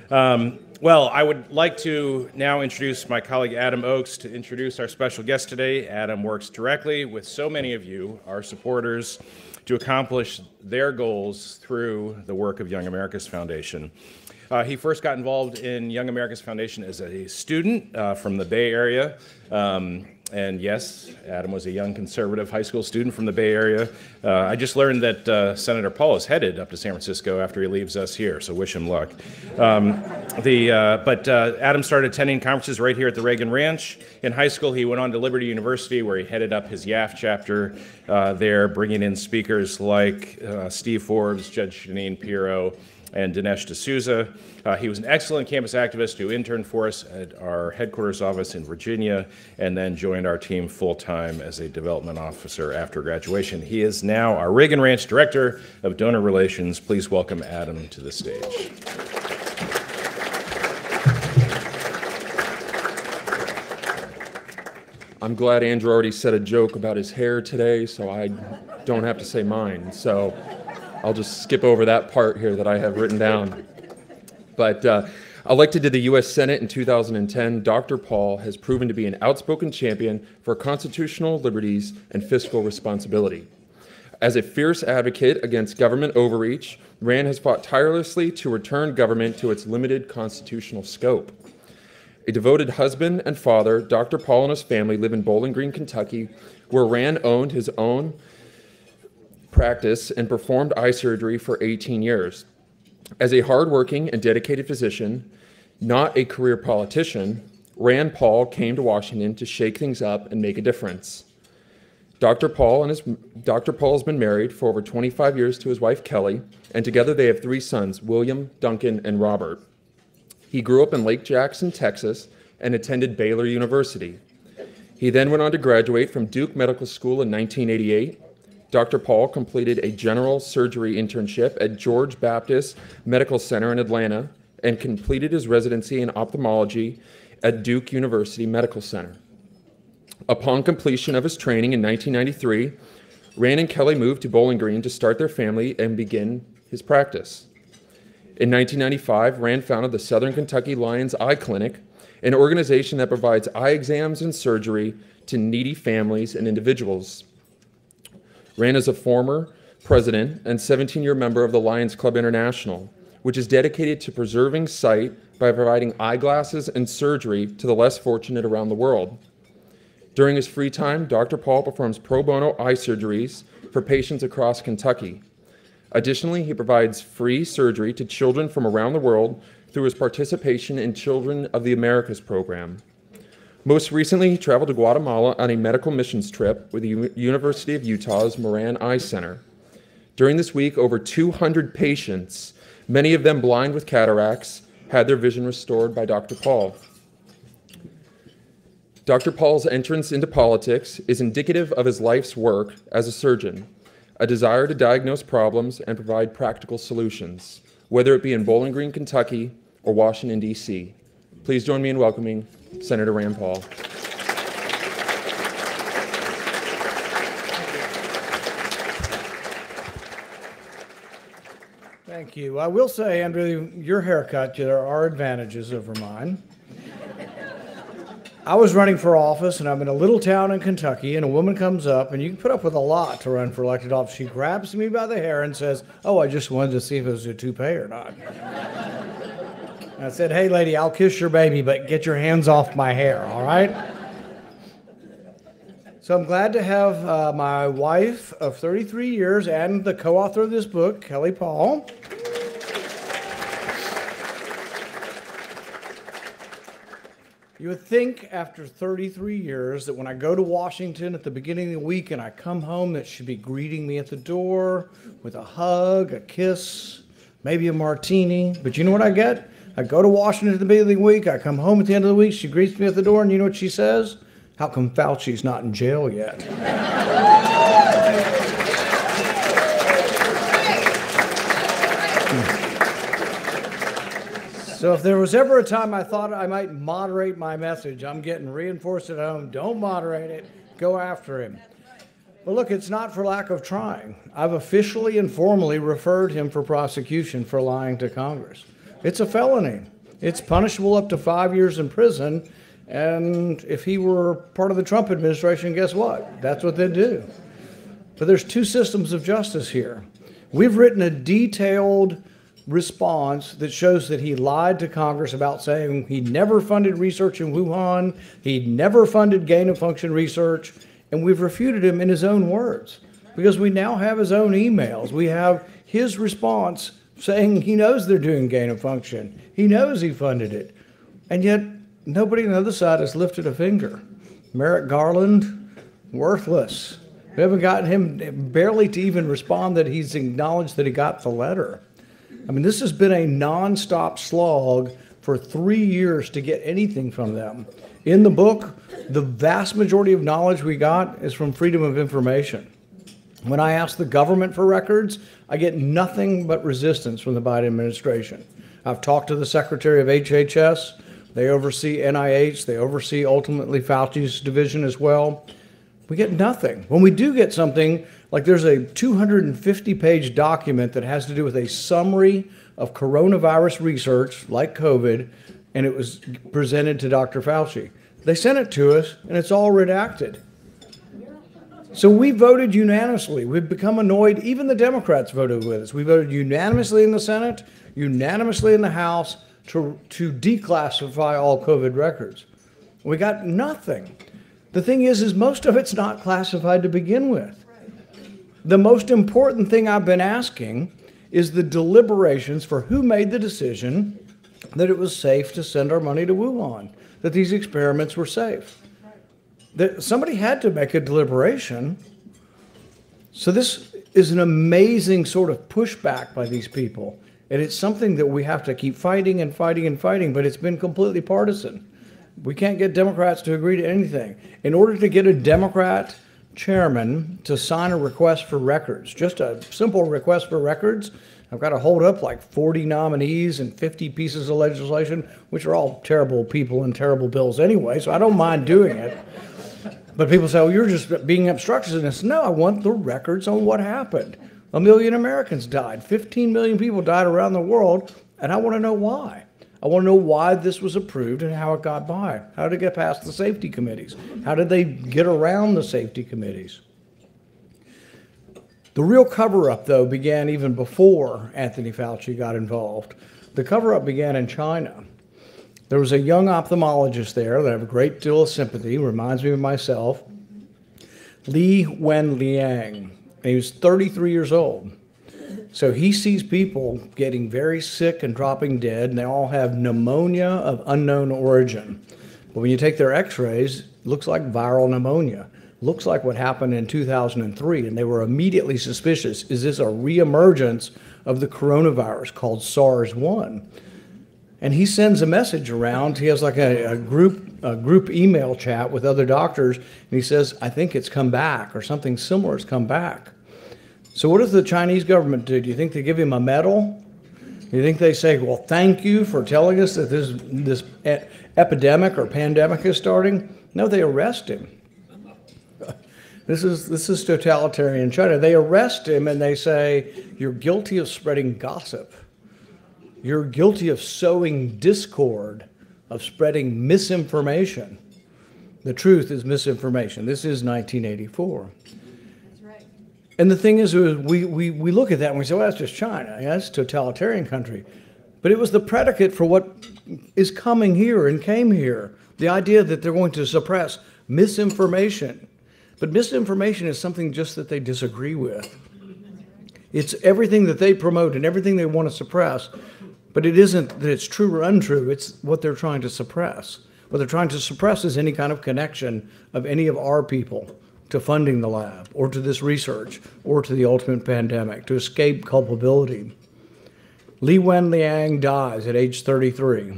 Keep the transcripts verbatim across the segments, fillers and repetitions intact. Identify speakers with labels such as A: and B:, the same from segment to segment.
A: Um, well, I would like to now introduce my colleague Adam Oakes to introduce our special guest today. Adam works directly with so many of you, our supporters, to accomplish their goals through the work of Young America's Foundation. Uh, he first got involved in Young America's Foundation as a student uh, from the Bay Area. Um, and yes, Adam was a young conservative high school student from the Bay Area. Uh, I just learned that uh, Senator Paul is headed up to San Francisco after he leaves us here, so wish him luck. Um, the, uh, but uh, Adam started attending conferences right here at the Reagan Ranch. In high school, he went on to Liberty University, where he headed up his Y A F chapter uh, there, bringing in speakers like uh, Steve Forbes, Judge Janine Pirro, and Dinesh D'Souza. Uh, he was an excellent campus activist who interned for us at our headquarters office in Virginia and then joined our team full-time as a development officer after graduation. He is now our Reagan Ranch Director of Donor Relations. Please welcome Adam to the stage.
B: I'm glad Andrew already said a joke about his hair today, so I don't have to say mine. So I'll just skip over that part here that I have written down. But uh, elected to the U S Senate in two thousand ten, Doctor Paul has proven to be an outspoken champion for constitutional liberties and fiscal responsibility. As a fierce advocate against government overreach, Rand has fought tirelessly to return government to its limited constitutional scope. A devoted husband and father, Doctor Paul and his family live in Bowling Green, Kentucky, where Rand owned his own practice and performed eye surgery for eighteen years. As a hardworking and dedicated physician, not a career politician, Rand Paul came to Washington to shake things up and make a difference. Doctor Paul and his Doctor Paul has been married for over twenty-five years to his wife Kelly, and together they have three sons, William, Duncan, and Robert. He grew up in Lake Jackson, Texas, and attended Baylor University. He then went on to graduate from Duke Medical School in nineteen eighty-eight. Doctor Paul completed a general surgery internship at George Baptist Medical Center in Atlanta and completed his residency in ophthalmology at Duke University Medical Center. Upon completion of his training in nineteen ninety-three, Rand and Kelly moved to Bowling Green to start their family and begin his practice. In nineteen ninety-five, Rand founded the Southern Kentucky Lions Eye Clinic, an organization that provides eye exams and surgery to needy families and individuals. Rand is a former president and seventeen-year member of the Lions Club International, which is dedicated to preserving sight by providing eyeglasses and surgery to the less fortunate around the world. During his free time, Doctor Paul performs pro bono eye surgeries for patients across Kentucky. Additionally, he provides free surgery to children from around the world through his participation in Children of the Americas program. Most recently, he traveled to Guatemala on a medical missions trip with the U- University of Utah's Moran Eye Center. During this week, over two hundred patients, many of them blind with cataracts, had their vision restored by Doctor Paul. Doctor Paul's entrance into politics is indicative of his life's work as a surgeon, a desire to diagnose problems and provide practical solutions, whether it be in Bowling Green, Kentucky, or Washington, D C Please join me in welcoming Senator Rand Paul.
C: Thank you. I will say, Andrew, your haircut, there are advantages over mine. I was running for office, and I'm in a little town in Kentucky, and a woman comes up, and you can put up with a lot to run for elected office. She grabs me by the hair and says, "Oh, I just wanted to see if it was a toupee or not." And I said, "Hey, lady, I'll kiss your baby, but get your hands off my hair, all right?" So I'm glad to have uh, my wife of thirty-three years and the co-author of this book, Kelly Paul. You would think after thirty-three years that when I go to Washington at the beginning of the week and I come home that she'd be greeting me at the door with a hug, a kiss, maybe a martini. But you know what I get? I go to Washington at the beginning of the week, I come home at the end of the week, she greets me at the door, and you know what she says? "How come Fauci's not in jail yet?" So if there was ever a time I thought I might moderate my message, I'm getting reinforced at home. Don't moderate it. Go after him. But look, it's not for lack of trying. I've officially and formally referred him for prosecution for lying to Congress. It's a felony. It's punishable up to five years in prison. And if he were part of the Trump administration, guess what? That's what they'd do. But there's two systems of justice here. We've written a detailed response that shows that he lied to Congress about saying he never funded research in Wuhan, he never funded gain-of-function research, and we've refuted him in his own words because we now have his own emails. We have his response saying he knows they're doing gain-of-function. He knows he funded it. And yet, nobody on the other side has lifted a finger. Merrick Garland, worthless. We haven't gotten him barely to even respond that he's acknowledged that he got the letter. I mean, this has been a nonstop slog for three years to get anything from them. In the book, the vast majority of knowledge we got is from Freedom of Information. When I ask the government for records, I get nothing but resistance from the Biden administration. I've talked to the Secretary of H H S. They oversee N I H. They oversee ultimately Fauci's division as well. We get nothing. When we do get something, like there's a two hundred fifty page document that has to do with a summary of coronavirus research, like COVID, and it was presented to Doctor Fauci. They sent it to us, and it's all redacted. So we voted unanimously. We've become annoyed. Even the Democrats voted with us. We voted unanimously in the Senate, unanimously in the House to, to declassify all COVID records. We got nothing. The thing is, is most of it's not classified to begin with. The most important thing I've been asking is the deliberations for who made the decision that it was safe to send our money to Wuhan, that these experiments were safe. That somebody had to make a deliberation. So this is an amazing sort of pushback by these people. And it's something that we have to keep fighting and fighting and fighting, but it's been completely partisan. We can't get Democrats to agree to anything. In order to get a Democrat chairman to sign a request for records, just a simple request for records, I've got to hold up like forty nominees and fifty pieces of legislation, which are all terrible people and terrible bills anyway, so I don't mind doing it. But people say, oh, you're just being obstructionist. No, I want the records on what happened. A million Americans died. fifteen million people died around the world, and I want to know why. I want to know why this was approved and how it got by. How did it get past the safety committees? How did they get around the safety committees? The real cover-up, though, began even before Anthony Fauci got involved. The cover-up began in China. There was a young ophthalmologist there that I have a great deal of sympathy, reminds me of myself, Li Wenliang. He was thirty-three years old. So he sees people getting very sick and dropping dead, and they all have pneumonia of unknown origin. But when you take their x-rays, it looks like viral pneumonia. Looks like what happened in two thousand three, and they were immediately suspicious. Is this a reemergence of the coronavirus called SARS one? And he sends a message around. He has like a, a group a group email chat with other doctors, and he says, I think it's come back, or something similar has come back. So what does the Chinese government do? Do you think they give him a medal? Do you think they say, well, thank you for telling us that this, this e- epidemic or pandemic is starting? No, they arrest him. This is, this is totalitarian China. They arrest him and they say, you're guilty of spreading gossip. You're guilty of sowing discord, of spreading misinformation. The truth is misinformation. This is nineteen eighty-four. And the thing is, we, we, we look at that and we say, well, that's just China. Yeah, that's a totalitarian country. But it was the predicate for what is coming here and came here. The idea that they're going to suppress misinformation. But misinformation is something just that they disagree with. It's everything that they promote and everything they want to suppress. But it isn't that it's true or untrue. It's what they're trying to suppress. What they're trying to suppress is any kind of connection of any of our people to funding the lab, or to this research, or to the ultimate pandemic, to escape culpability. Li Wenliang dies at age thirty-three.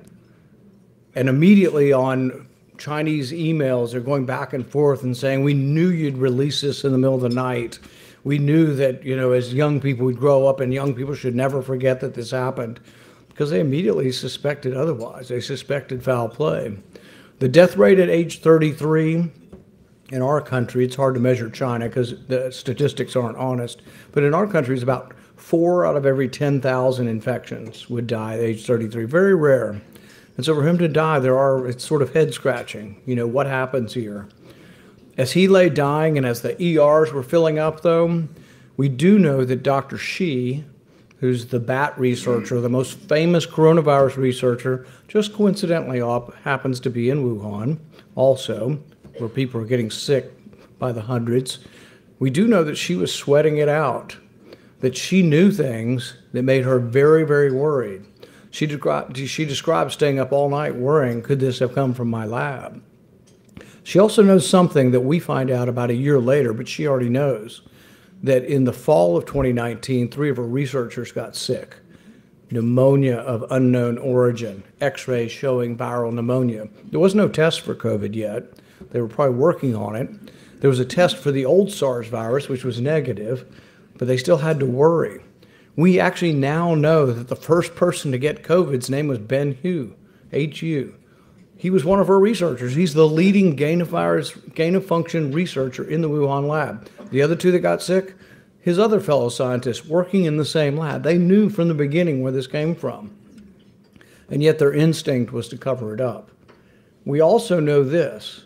C: And immediately on Chinese emails, they're going back and forth and saying, we knew you'd release this in the middle of the night. We knew that, you know, as young people, we'd grow up and young people should never forget that this happened, because they immediately suspected otherwise. They suspected foul play. The death rate at age thirty-three, in our country, it's hard to measure China because the statistics aren't honest, but in our country, it's about Four out of every ten thousand infections would die at age thirty-three. Very rare. And so for him to die, there are, it's sort of head scratching. You know, what happens here? As he lay dying and as the E Rs were filling up, though, we do know that Doctor Shi, who's the bat researcher, the most famous coronavirus researcher, just coincidentally op- happens to be in Wuhan also, where people are getting sick by the hundreds. We do know that she was sweating it out, that she knew things that made her very, very worried. She, de- she described staying up all night worrying, could this have come from my lab? She also knows something that we find out about a year later, but she already knows, that in the fall of twenty nineteen, three of her researchers got sick. Pneumonia of unknown origin, x-rays showing viral pneumonia. There was no test for COVID yet. They were probably working on it. There was a test for the old SARS virus, which was negative, but they still had to worry. We actually now know that the first person to get COVID's name was Ben Hu, H U. He was one of our researchers. He's the leading gain-of-virus, gain-of-function researcher in the Wuhan lab. The other two that got sick, his other fellow scientists working in the same lab. They knew from the beginning where this came from. And yet their instinct was to cover it up. We also know this,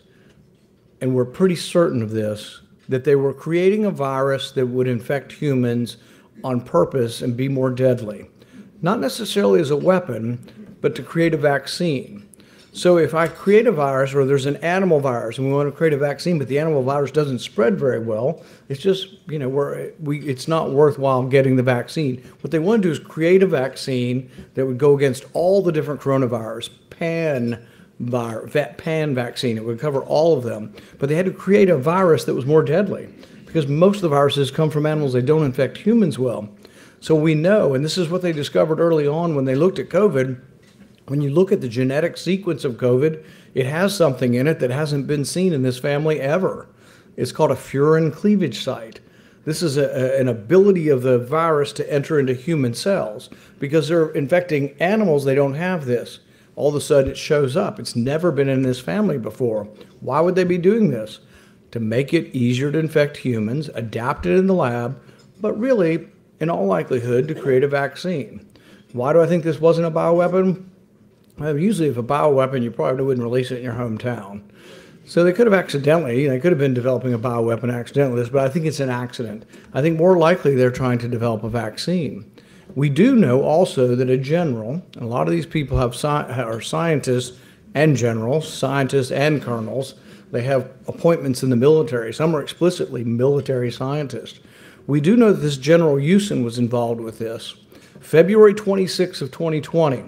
C: and we're pretty certain of this, that they were creating a virus that would infect humans on purpose and be more deadly. Not necessarily as a weapon, but to create a vaccine. So if I create a virus, or there's an animal virus, and we want to create a vaccine, but the animal virus doesn't spread very well, it's just, you know, we're, we, it's not worthwhile getting the vaccine. What they want to do is create a vaccine that would go against all the different coronavirus, pan, virus, pan vaccine. It would cover all of them. But they had to create a virus that was more deadly, because most of the viruses come from animals. They don't infect humans well. So we know, and this is what they discovered early on when they looked at COVID. When you look at the genetic sequence of COVID, it has something in it that hasn't been seen in this family ever. It's called a furin cleavage site. This is a, a, an ability of the virus to enter into human cells. Because they're infecting animals, they don't have this. All of a sudden it shows up. It's never been in this family before. Why would they be doing this? To make it easier to infect humans, adapt it in the lab, but really, in all likelihood, to create a vaccine. Why do I think this wasn't a bioweapon? Well, usually if a bioweapon, you probably wouldn't release it in your hometown. So they could have accidentally, they could have been developing a bioweapon accidentally, but I think it's an accident. I think more likely they're trying to develop a vaccine. We do know also that a general, and a lot of these people have sci- are scientists and generals, scientists and colonels. They have appointments in the military. Some are explicitly military scientists. We do know that this General Houston was involved with this. February twenty-sixth of twenty twenty.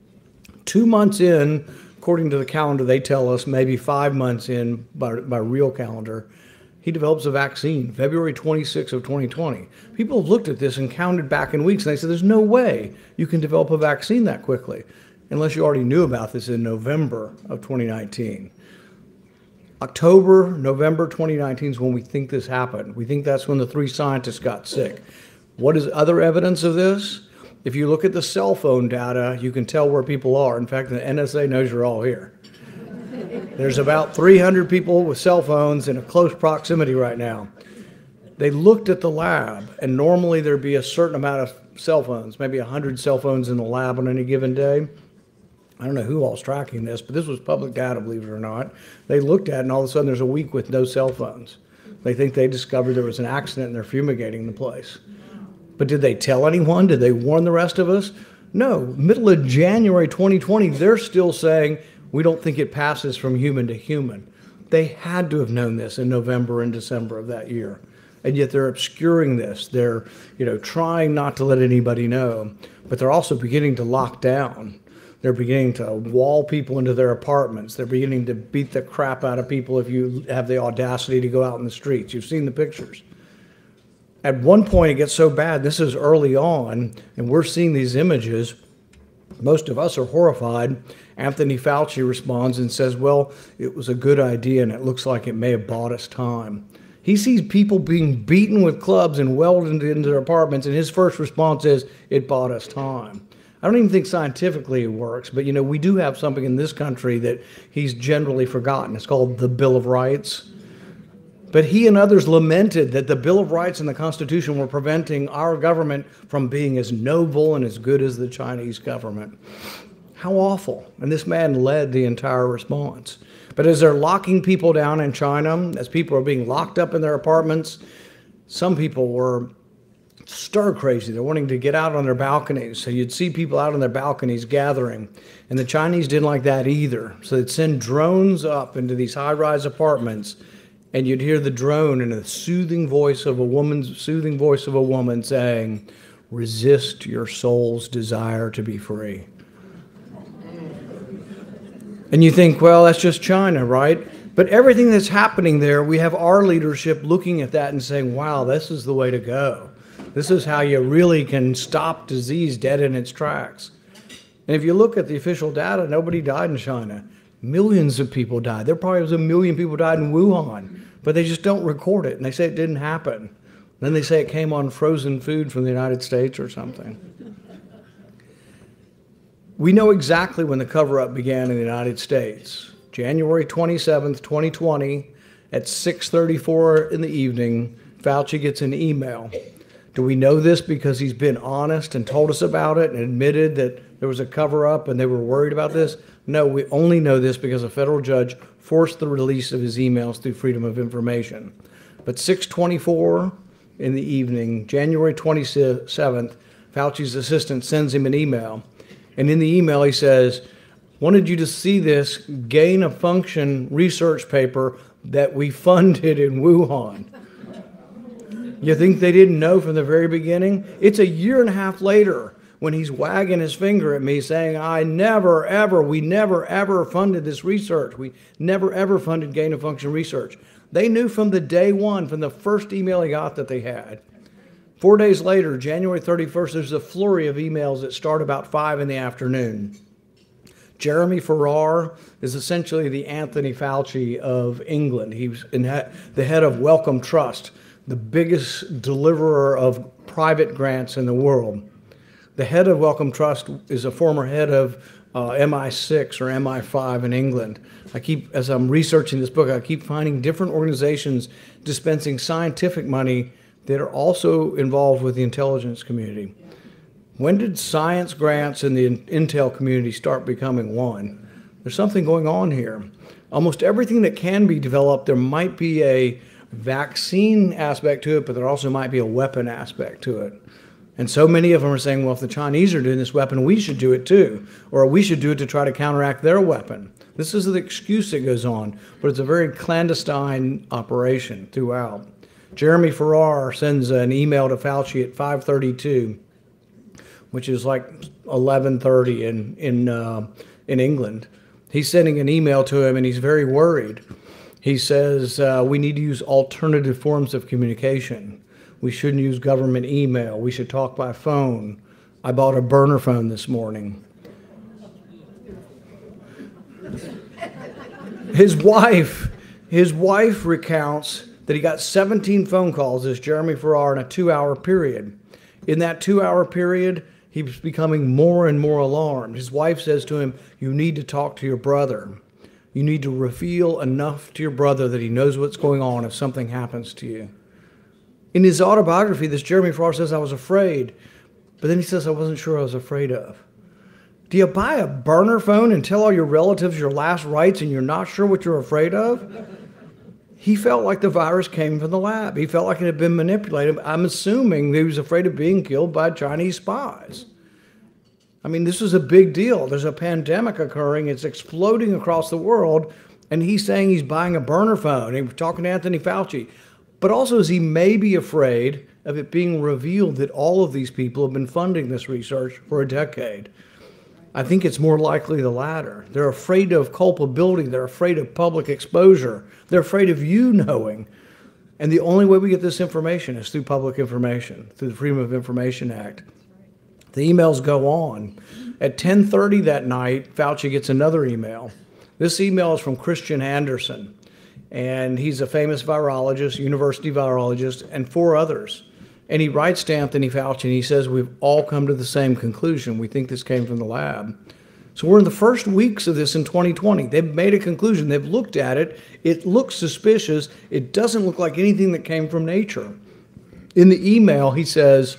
C: Two months in, according to the calendar, they tell us, maybe five months in by, by real calendar, he develops a vaccine, February twenty-sixth of twenty twenty. People have looked at this and counted back in weeks, and they said, there's no way you can develop a vaccine that quickly, unless you already knew about this in November of twenty nineteen. October, November twenty nineteen is when we think this happened. We think that's when the three scientists got sick. What is other evidence of this? If you look at the cell phone data, you can tell where people are. In fact, the N S A knows you're all here. There's about three hundred people with cell phones in a close proximity right now. They looked at the lab, and normally there'd be a certain amount of cell phones, maybe one hundred cell phones in the lab on any given day. I don't know who all's tracking this, but this was public data, believe it or not. They looked at it, and all of a sudden there's a week with no cell phones. They think they discovered there was an accident and they're fumigating the place. But did they tell anyone? Did they warn the rest of us? No. Middle of January twenty twenty, they're still saying, we don't think it passes from human to human. They had to have known this in November and December of that year. And yet they're obscuring this. They're, you know, trying not to let anybody know. But they're also beginning to lock down. They're beginning to wall people into their apartments. They're beginning to beat the crap out of people if you have the audacity to go out in the streets. You've seen the pictures. At one point, it gets so bad, this is early on, and we're seeing these images. Most of us are horrified. Anthony Fauci responds and says, well, it was a good idea, and it looks like it may have bought us time. He sees people being beaten with clubs and welded into their apartments, and his first response is, it bought us time. I don't even think scientifically it works, but you know, we do have something in this country that he's generally forgotten. It's called the Bill of Rights. But he and others lamented that the Bill of Rights and the Constitution were preventing our government from being as noble and as good as the Chinese government. How awful. And this man led the entire response. But as they're locking people down in China, as people are being locked up in their apartments, some people were stir crazy. They're wanting to get out on their balconies. So you'd see people out on their balconies gathering. And the Chinese didn't like that either. So they'd send drones up into these high-rise apartments, and you'd hear the drone in a soothing voice of a woman's soothing voice of a woman saying, "Resist your soul's desire to be free." And you think, well, that's just China, right? But everything that's happening there, we have our leadership looking at that and saying, wow, this is the way to go. This is how you really can stop disease dead in its tracks. And if you look at the official data, nobody died in China. Millions of people died. There probably was a million people died in Wuhan, but they just don't record it. And they say it didn't happen. Then they say it came on frozen food from the United States or something. We know exactly when the cover-up began in the United States. January twenty-seventh, twenty twenty, at six thirty-four in the evening, Fauci gets an email. Do we know this because he's been honest and told us about it and admitted that there was a cover-up and they were worried about this? No, we only know this because a federal judge forced the release of his emails through Freedom of Information. But six twenty-four in the evening, January twenty-seventh, Fauci's assistant sends him an email. And in the email he says, wanted you to see this gain-of-function research paper that we funded in Wuhan. You think they didn't know from the very beginning? It's a year and a half later when he's wagging his finger at me saying, I never, ever, we never, ever funded this research. We never, ever funded gain-of-function research. They knew from the day one, from the first email he got that they had. Four days later, January thirty-first, there's a flurry of emails that start about five in the afternoon. Jeremy Farrar is essentially the Anthony Fauci of England. He was in the head of Wellcome Trust, the biggest deliverer of private grants in the world. The head of Wellcome Trust is a former head of uh, M I six or M I five in England. I keep, as I'm researching this book, I keep finding different organizations dispensing scientific money that are also involved with the intelligence community. When did science grants and the intel community start becoming one? There's something going on here. Almost everything that can be developed, there might be a vaccine aspect to it, but there also might be a weapon aspect to it. And so many of them are saying, well, if the Chinese are doing this weapon, we should do it too. Or we should do it to try to counteract their weapon. This is the excuse that goes on, but it's a very clandestine operation throughout. Jeremy Farrar sends an email to Fauci at five thirty-two, which is like eleven thirty in, in, uh, in England. He's sending an email to him and he's very worried. He says, uh, we need to use alternative forms of communication. We shouldn't use government email. We should talk by phone. I bought a burner phone this morning. His wife, his wife recounts that he got seventeen phone calls as Jeremy Farrar in a two-hour period. In that two-hour period, he was becoming more and more alarmed. His wife says to him, you need to talk to your brother. You need to reveal enough to your brother that he knows what's going on if something happens to you. In his autobiography, this Jeremy Farrar says, I was afraid, but then he says, I wasn't sure I was afraid of. Do you buy a burner phone and tell all your relatives your last rites and you're not sure what you're afraid of? He felt like the virus came from the lab. He felt like it had been manipulated. I'm assuming he was afraid of being killed by Chinese spies. I mean, this is a big deal. There's a pandemic occurring. It's exploding across the world. And he's saying he's buying a burner phone. He was talking to Anthony Fauci. But also, is he may be afraid of it being revealed that all of these people have been funding this research for a decade? I think it's more likely the latter. They're afraid of culpability. They're afraid of public exposure. They're afraid of you knowing. And the only way we get this information is through public information, through the Freedom of Information Act. The emails go on. At ten thirty that night, Fauci gets another email. This email is from Christian Anderson, and he's a famous virologist, university virologist, and four others. And he writes to Anthony Fauci, and he says, we've all come to the same conclusion. We think this came from the lab. So we're in the first weeks of this in twenty twenty. They've made a conclusion. They've looked at it. It looks suspicious. It doesn't look like anything that came from nature. In the email, he says,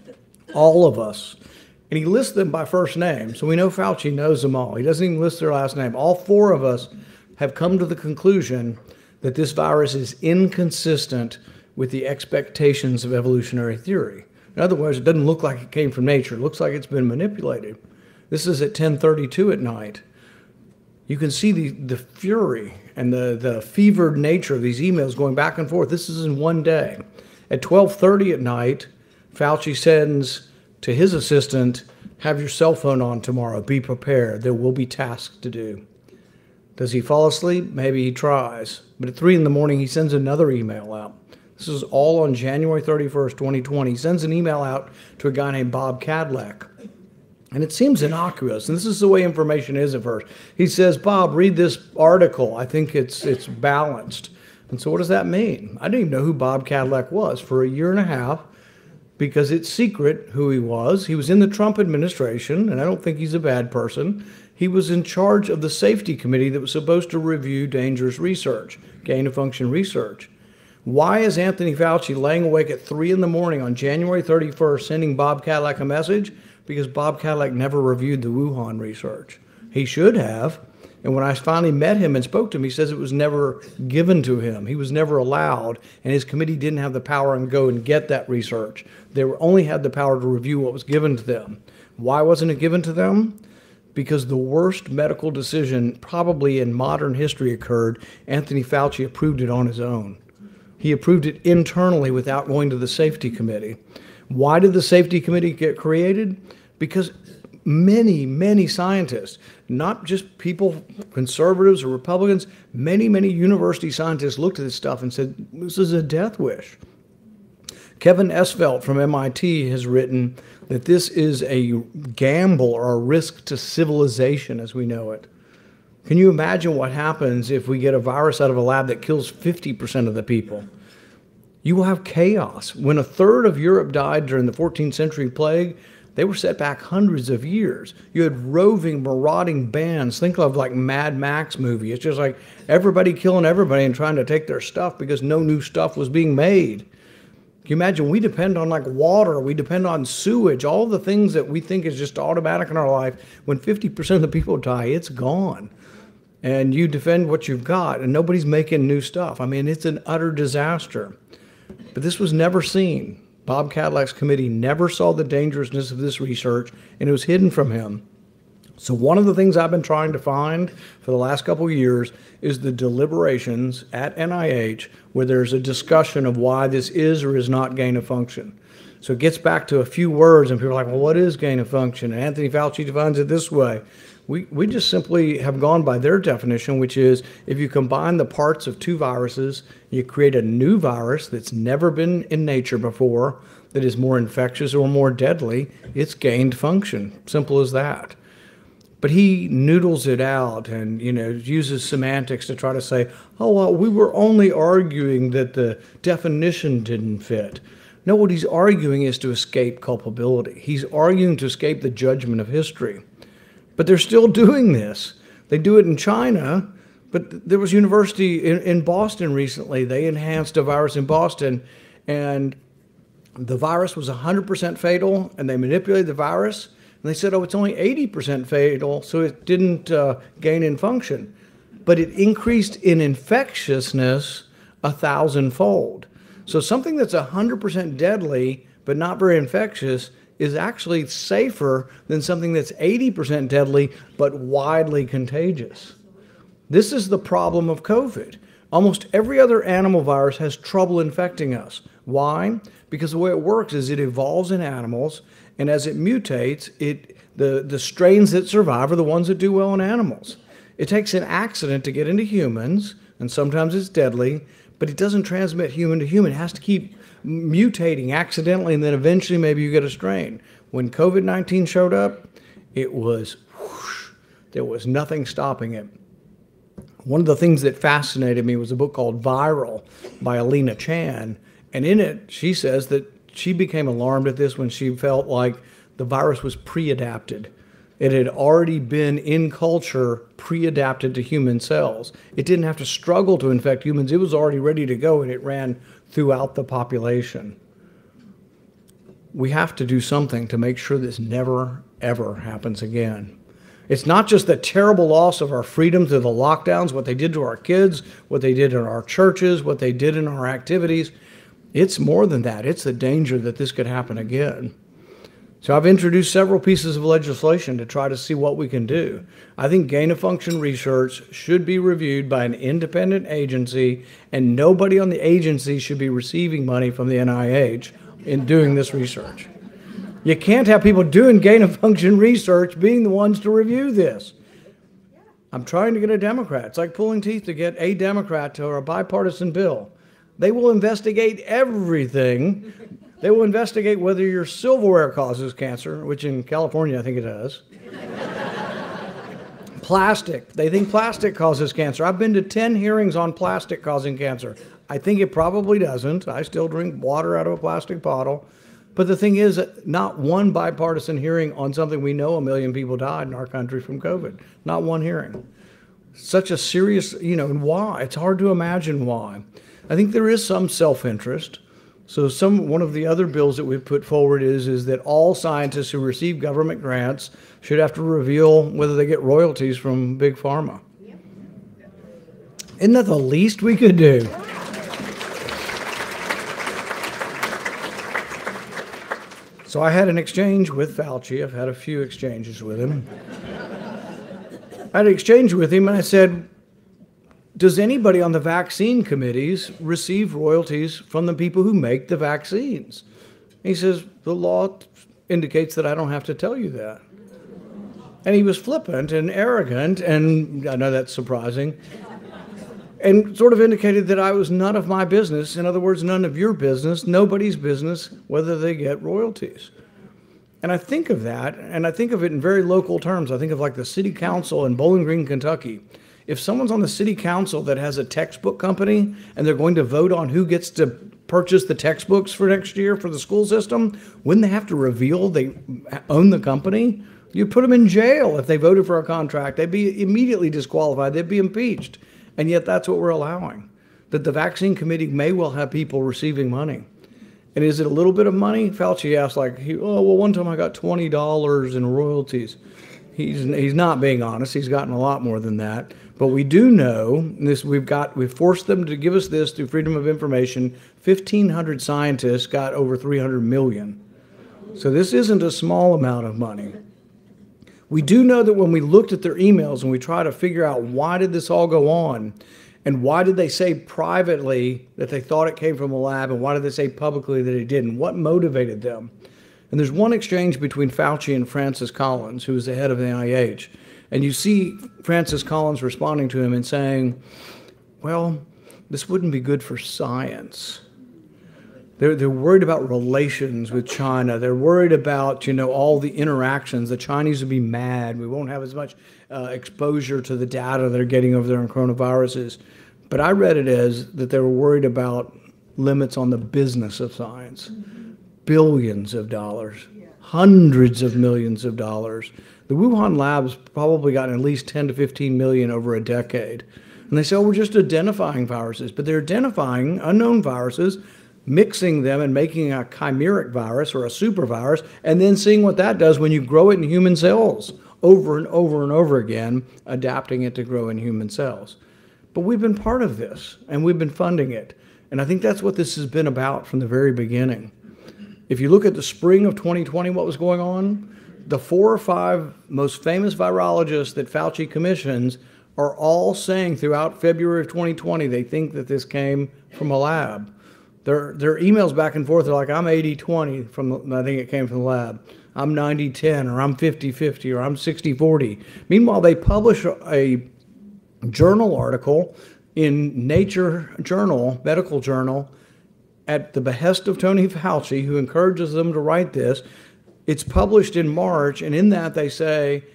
C: all of us. And he lists them by first name. So we know Fauci knows them all. He doesn't even list their last name. All four of us have come to the conclusion that this virus is inconsistent with the expectations of evolutionary theory. In other words, it doesn't look like it came from nature. It looks like it's been manipulated. This is at ten thirty-two at night. You can see the, the fury and the, the fevered nature of these emails going back and forth. This is in one day. At twelve thirty at night, Fauci sends to his assistant, have your cell phone on tomorrow. Be prepared. There will be tasks to do. Does he fall asleep? Maybe he tries. But at three in the morning, he sends another email out. This is all on January thirty-first, twenty twenty. He sends an email out to a guy named Bob Cadillac. And it seems innocuous, and this is the way information is at first. He says, Bob, read this article. I think it's it's balanced. And so what does that mean? I didn't even know who Bob Cadillac was for a year and a half because it's secret who he was. He was in the Trump administration, and I don't think he's a bad person. He was in charge of the safety committee that was supposed to review dangerous research, gain-of-function research. Why is Anthony Fauci laying awake at three in the morning on January thirty-first sending Bob Cadillac a message? Because Bob Cadillac never reviewed the Wuhan research. He should have. And when I finally met him and spoke to him, he says it was never given to him. He was never allowed, and his committee didn't have the power to go and get that research. They were, only had the power to review what was given to them. Why wasn't it given to them? Because the worst medical decision probably in modern history occurred. Anthony Fauci approved it on his own. He approved it internally without going to the safety committee. Why did the safety committee get created? Because many, many scientists, not just people, conservatives or Republicans, many, many university scientists looked at this stuff and said, this is a death wish. Kevin Esvelt from M I T has written that this is a gamble or a risk to civilization as we know it. Can you imagine what happens if we get a virus out of a lab that kills fifty percent of the people? You will have chaos. When a third of Europe died during the fourteenth century plague, they were set back hundreds of years. You had roving, marauding bands. Think of like Mad Max movie. It's just like everybody killing everybody and trying to take their stuff because no new stuff was being made. Can you imagine? We depend on like water. We depend on sewage. All the things that we think is just automatic in our life. When fifty percent of the people die, it's gone. And you defend what you've got, and nobody's making new stuff. I mean, it's an utter disaster. But this was never seen. Bob Cadillac's committee never saw the dangerousness of this research, and it was hidden from him. So one of the things I've been trying to find for the last couple of years is the deliberations at N I H where there's a discussion of why this is or is not gain of function. So it gets back to a few words, and people are like, well, what is gain of function? And Anthony Fauci defines it this way. We, we just simply have gone by their definition, which is if you combine the parts of two viruses, you create a new virus that's never been in nature before, that is more infectious or more deadly, it's gained function. Simple as that. But he noodles it out and, you know, uses semantics to try to say, oh, well, we were only arguing that the definition didn't fit. No, what he's arguing is to escape culpability. He's arguing to escape the judgment of history. But they're still doing this. They do it in China, but there was a university in, in Boston recently. They enhanced a virus in Boston, and the virus was one hundred percent fatal, and they manipulated the virus, and they said, oh, it's only eighty percent fatal, so it didn't uh, gain in function. But it increased in infectiousness a thousandfold. So something that's one hundred percent deadly but not very infectious is actually safer than something that's eighty percent deadly but widely contagious. This is the problem of COVID. Almost every other animal virus has trouble infecting us. Why? Because the way it works is it evolves in animals, and as it mutates, it the, the strains that survive are the ones that do well in animals. It takes an accident to get into humans, and sometimes it's deadly, but it doesn't transmit human to human. It has to keep mutating accidentally, and then eventually maybe you get a strain. When COVID nineteen showed up, it was whoosh, there was nothing stopping it. One of the things that fascinated me was a book called Viral by Alina Chan, and in it she says that she became alarmed at this when she felt like the virus was pre-adapted. It had already been in culture pre-adapted to human cells. It didn't have to struggle to infect humans. It was already ready to go, and it ran throughout the population. We have to do something to make sure this never, ever happens again. It's not just the terrible loss of our freedom through the lockdowns, what they did to our kids, what they did in our churches, what they did in our activities. It's more than that. It's the danger that this could happen again. So I've introduced several pieces of legislation to try to see what we can do. I think gain-of-function research should be reviewed by an independent agency, and nobody on the agency should be receiving money from the N I H in doing this research. You can't have people doing gain-of-function research being the ones to review this. I'm trying to get a Democrat. It's like pulling teeth to get a Democrat to a bipartisan bill. They will investigate everything. They will investigate whether your silverware causes cancer, which in California I think it does. Plastic. They think plastic causes cancer. I've been to ten hearings on plastic causing cancer. I think it probably doesn't. I still drink water out of a plastic bottle. But the thing is, not one bipartisan hearing on something we know a million people died in our country from COVID. Not one hearing. Such a serious, you know, and why? It's hard to imagine why. I think there is some self-interest. So some, one of the other bills that we've put forward is, is that all scientists who receive government grants should have to reveal whether they get royalties from Big Pharma. Isn't that the least we could do? So I had an exchange with Fauci. I've had a few exchanges with him. I had an exchange with him and I said, does anybody on the vaccine committees receive royalties from the people who make the vaccines? He says, the law indicates that I don't have to tell you that. And he was flippant and arrogant, and I know that's surprising, and sort of indicated that I was none of my business. In other words, none of your business, nobody's business, whether they get royalties. And I think of that, and I think of it in very local terms. I think of like the city council in Bowling Green, Kentucky. If someone's on the city council that has a textbook company and they're going to vote on who gets to purchase the textbooks for next year for the school system, wouldn't they have to reveal they own the company? You put them in jail if they voted for a contract. They'd be immediately disqualified. They'd be impeached. And yet that's what we're allowing, that the vaccine committee may well have people receiving money. And is it a little bit of money? Fauci asked, like, he, oh, well, one time I got twenty dollars in royalties. He's, he's not being honest. He's gotten a lot more than that. But we do know this. We've got we've forced them to give us this through Freedom of Information. fifteen hundred scientists got over three hundred million. So this isn't a small amount of money. We do know that when we looked at their emails and we try to figure out why did this all go on, and why did they say privately that they thought it came from a lab, and why did they say publicly that it didn't? What motivated them? And there's one exchange between Fauci and Francis Collins, who is the head of the N I H. And you see Francis Collins responding to him and saying, well, this wouldn't be good for science. They're, they're worried about relations with China. They're worried about, you know, all the interactions. The Chinese will be mad. We won't have as much uh, exposure to the data they're getting over there on coronaviruses. But I read it as that they were worried about limits on the business of science. Billions of dollars, hundreds of millions of dollars. The Wuhan lab's probably gotten at least ten to fifteen million over a decade. And they say, oh, we're just identifying viruses. But they're identifying unknown viruses, mixing them and making a chimeric virus or a super virus, and then seeing what that does when you grow it in human cells over and over and over again, adapting it to grow in human cells. But we've been part of this, and we've been funding it. And I think that's what this has been about from the very beginning. If you look at the spring of twenty twenty, what was going on, the four or five most famous virologists that Fauci commissions are all saying throughout February of twenty twenty they think that this came from a lab. Their, their emails back and forth are like, I'm eighty twenty, from the, I think it came from the lab. I'm ninety ten, or I'm fifty fifty, or I'm sixty forty. Meanwhile, they publish a journal article in Nature Journal, medical journal, at the behest of Tony Fauci, who encourages them to write this. It's published in March, and in that they say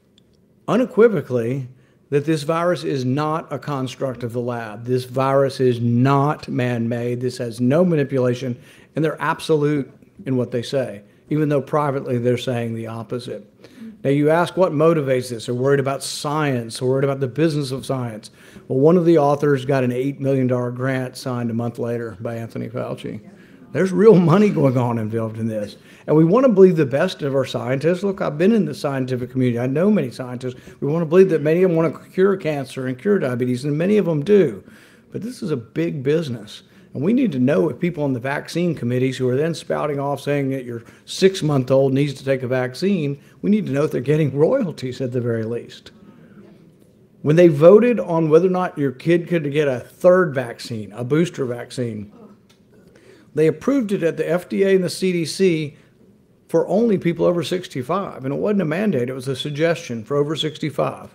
C: unequivocally that this virus is not a construct of the lab. This virus is not man-made. This has no manipulation, and they're absolute in what they say, even though privately they're saying the opposite. Now you ask what motivates this? They're worried about science, they're worried about the business of science. Well, one of the authors got an eight million dollar grant signed a month later by Anthony Fauci. There's real money going on involved in this. And we want to believe the best of our scientists. Look, I've been in the scientific community. I know many scientists. We want to believe that many of them want to cure cancer and cure diabetes, and many of them do. But this is a big business. And we need to know if people on the vaccine committees who are then spouting off saying that your six-month-old needs to take a vaccine, we need to know if they're getting royalties at the very least. When they voted on whether or not your kid could get a third vaccine, a booster vaccine, they approved it at the F D A and the C D C for only people over sixty-five. And it wasn't a mandate, it was a suggestion for over sixty-five.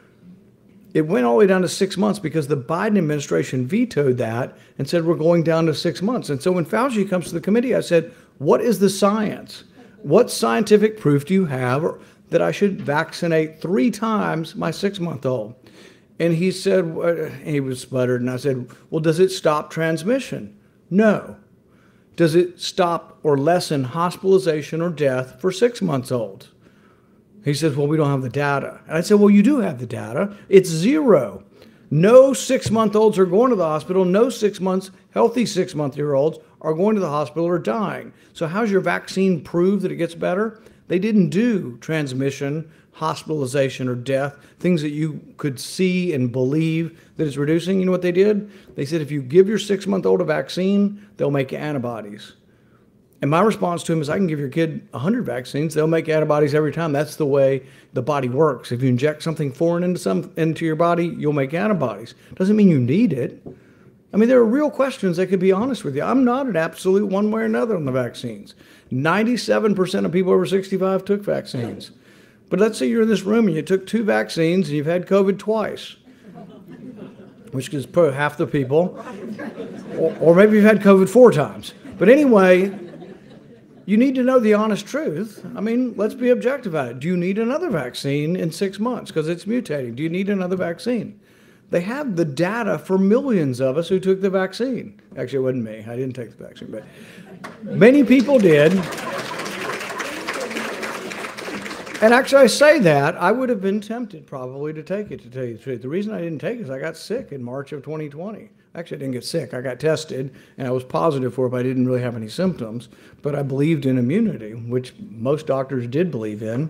C: It went all the way down to six months because the Biden administration vetoed that and said we're going down to six months. And so when Fauci comes to the committee, I said, what is the science? What scientific proof do you have that I should vaccinate three times my six-month-old? And he said, uh, he was sputtered, and I said, well, does it stop transmission? No. Does it stop or lessen hospitalization or death for six-months-olds? He says, well, we don't have the data. And I said, well, you do have the data. It's zero. No six-month-olds are going to the hospital. No six months, healthy six-month-year-olds are going to the hospital or dying. So how's your vaccine prove that it gets better? They didn't do transmission, hospitalization, or death, things that you could see and believe that it's reducing. You know what they did? They said, if you give your six-month-old a vaccine, they'll make antibodies. And my response to him is, I can give your kid one hundred vaccines. They'll make antibodies every time. That's the way the body works. If you inject something foreign into some into your body, you'll make antibodies. Doesn't mean you need it. I mean, there are real questions that could be honest with you. I'm not an absolute one way or another on the vaccines. ninety-seven percent of people over sixty-five took vaccines. But let's say you're in this room and you took two vaccines and you've had COVID twice, which is probably half the people. Or, or maybe you've had COVID four times. But anyway, you need to know the honest truth. I mean, let's be objective about it. Do you need another vaccine in six months because it's mutating? Do you need another vaccine? They have the data for millions of us who took the vaccine. Actually, it wasn't me. I didn't take the vaccine, but many people did. And actually, I say that, I would have been tempted probably to take it, to tell you the truth. The reason I didn't take it is I got sick in March of twenty twenty. Actually, I didn't get sick. I got tested, and I was positive for it, but I didn't really have any symptoms. But I believed in immunity, which most doctors did believe in.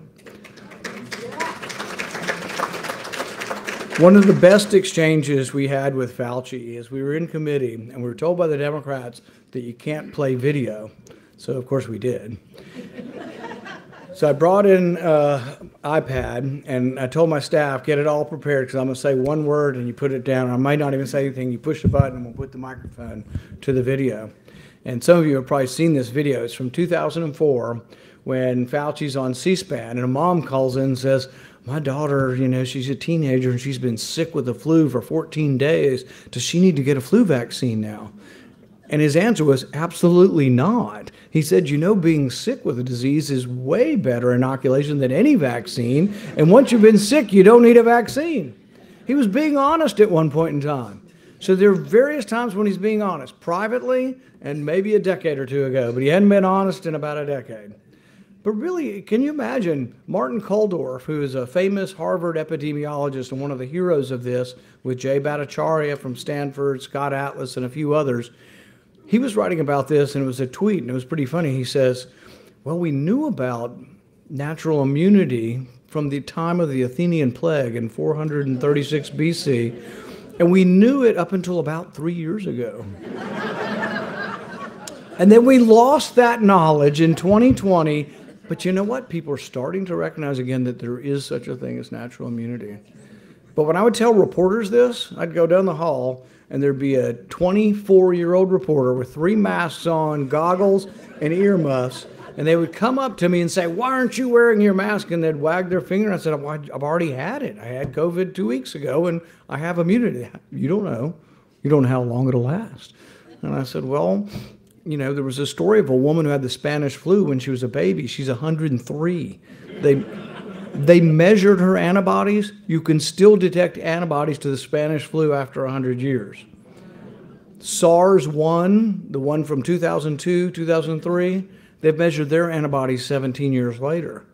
C: One of the best exchanges we had with Fauci is we were in committee, and we were told by the Democrats that you can't play video. So, of course, we did. So I brought in an iPad, and I told my staff, get it all prepared, because I'm going to say one word, and you put it down. I might not even say anything. You push the button, and we'll put the microphone to the video. And some of you have probably seen this video. It's from two thousand four, when Fauci's on C SPAN, and a mom calls in and says, my daughter, you know, she's a teenager, and she's been sick with the flu for fourteen days. Does she need to get a flu vaccine now? And his answer was, absolutely not. He said, you know, being sick with a disease is way better inoculation than any vaccine. And once you've been sick, you don't need a vaccine. He was being honest at one point in time. So there are various times when he's being honest, privately and maybe a decade or two ago, but he hadn't been honest in about a decade. But really, can you imagine Martin Kulldorff, who is a famous Harvard epidemiologist and one of the heroes of this, with Jay Bhattacharya from Stanford, Scott Atlas, and a few others. He was writing about this, and it was a tweet, and it was pretty funny. He says, well, we knew about natural immunity from the time of the Athenian plague in four hundred thirty-six B C, and we knew it up until about three years ago. And then we lost that knowledge in twenty twenty, but you know what? People are starting to recognize again that there is such a thing as natural immunity. But when I would tell reporters this, I'd go down the hall, and there'd be a twenty-four-year-old reporter with three masks on, goggles, and earmuffs, and they would come up to me and say, why aren't you wearing your mask? And they'd wag their finger, and I said, well, I've already had it. I had COVID two weeks ago, and I have immunity. You don't know. You don't know how long it'll last. And I said, well, you know, there was a story of a woman who had the Spanish flu when she was a baby. She's one hundred three. They... They measured her antibodies. You can still detect antibodies to the Spanish flu after one hundred years. SARS one, the one from two thousand two, two thousand three, they've measured their antibodies seventeen years later.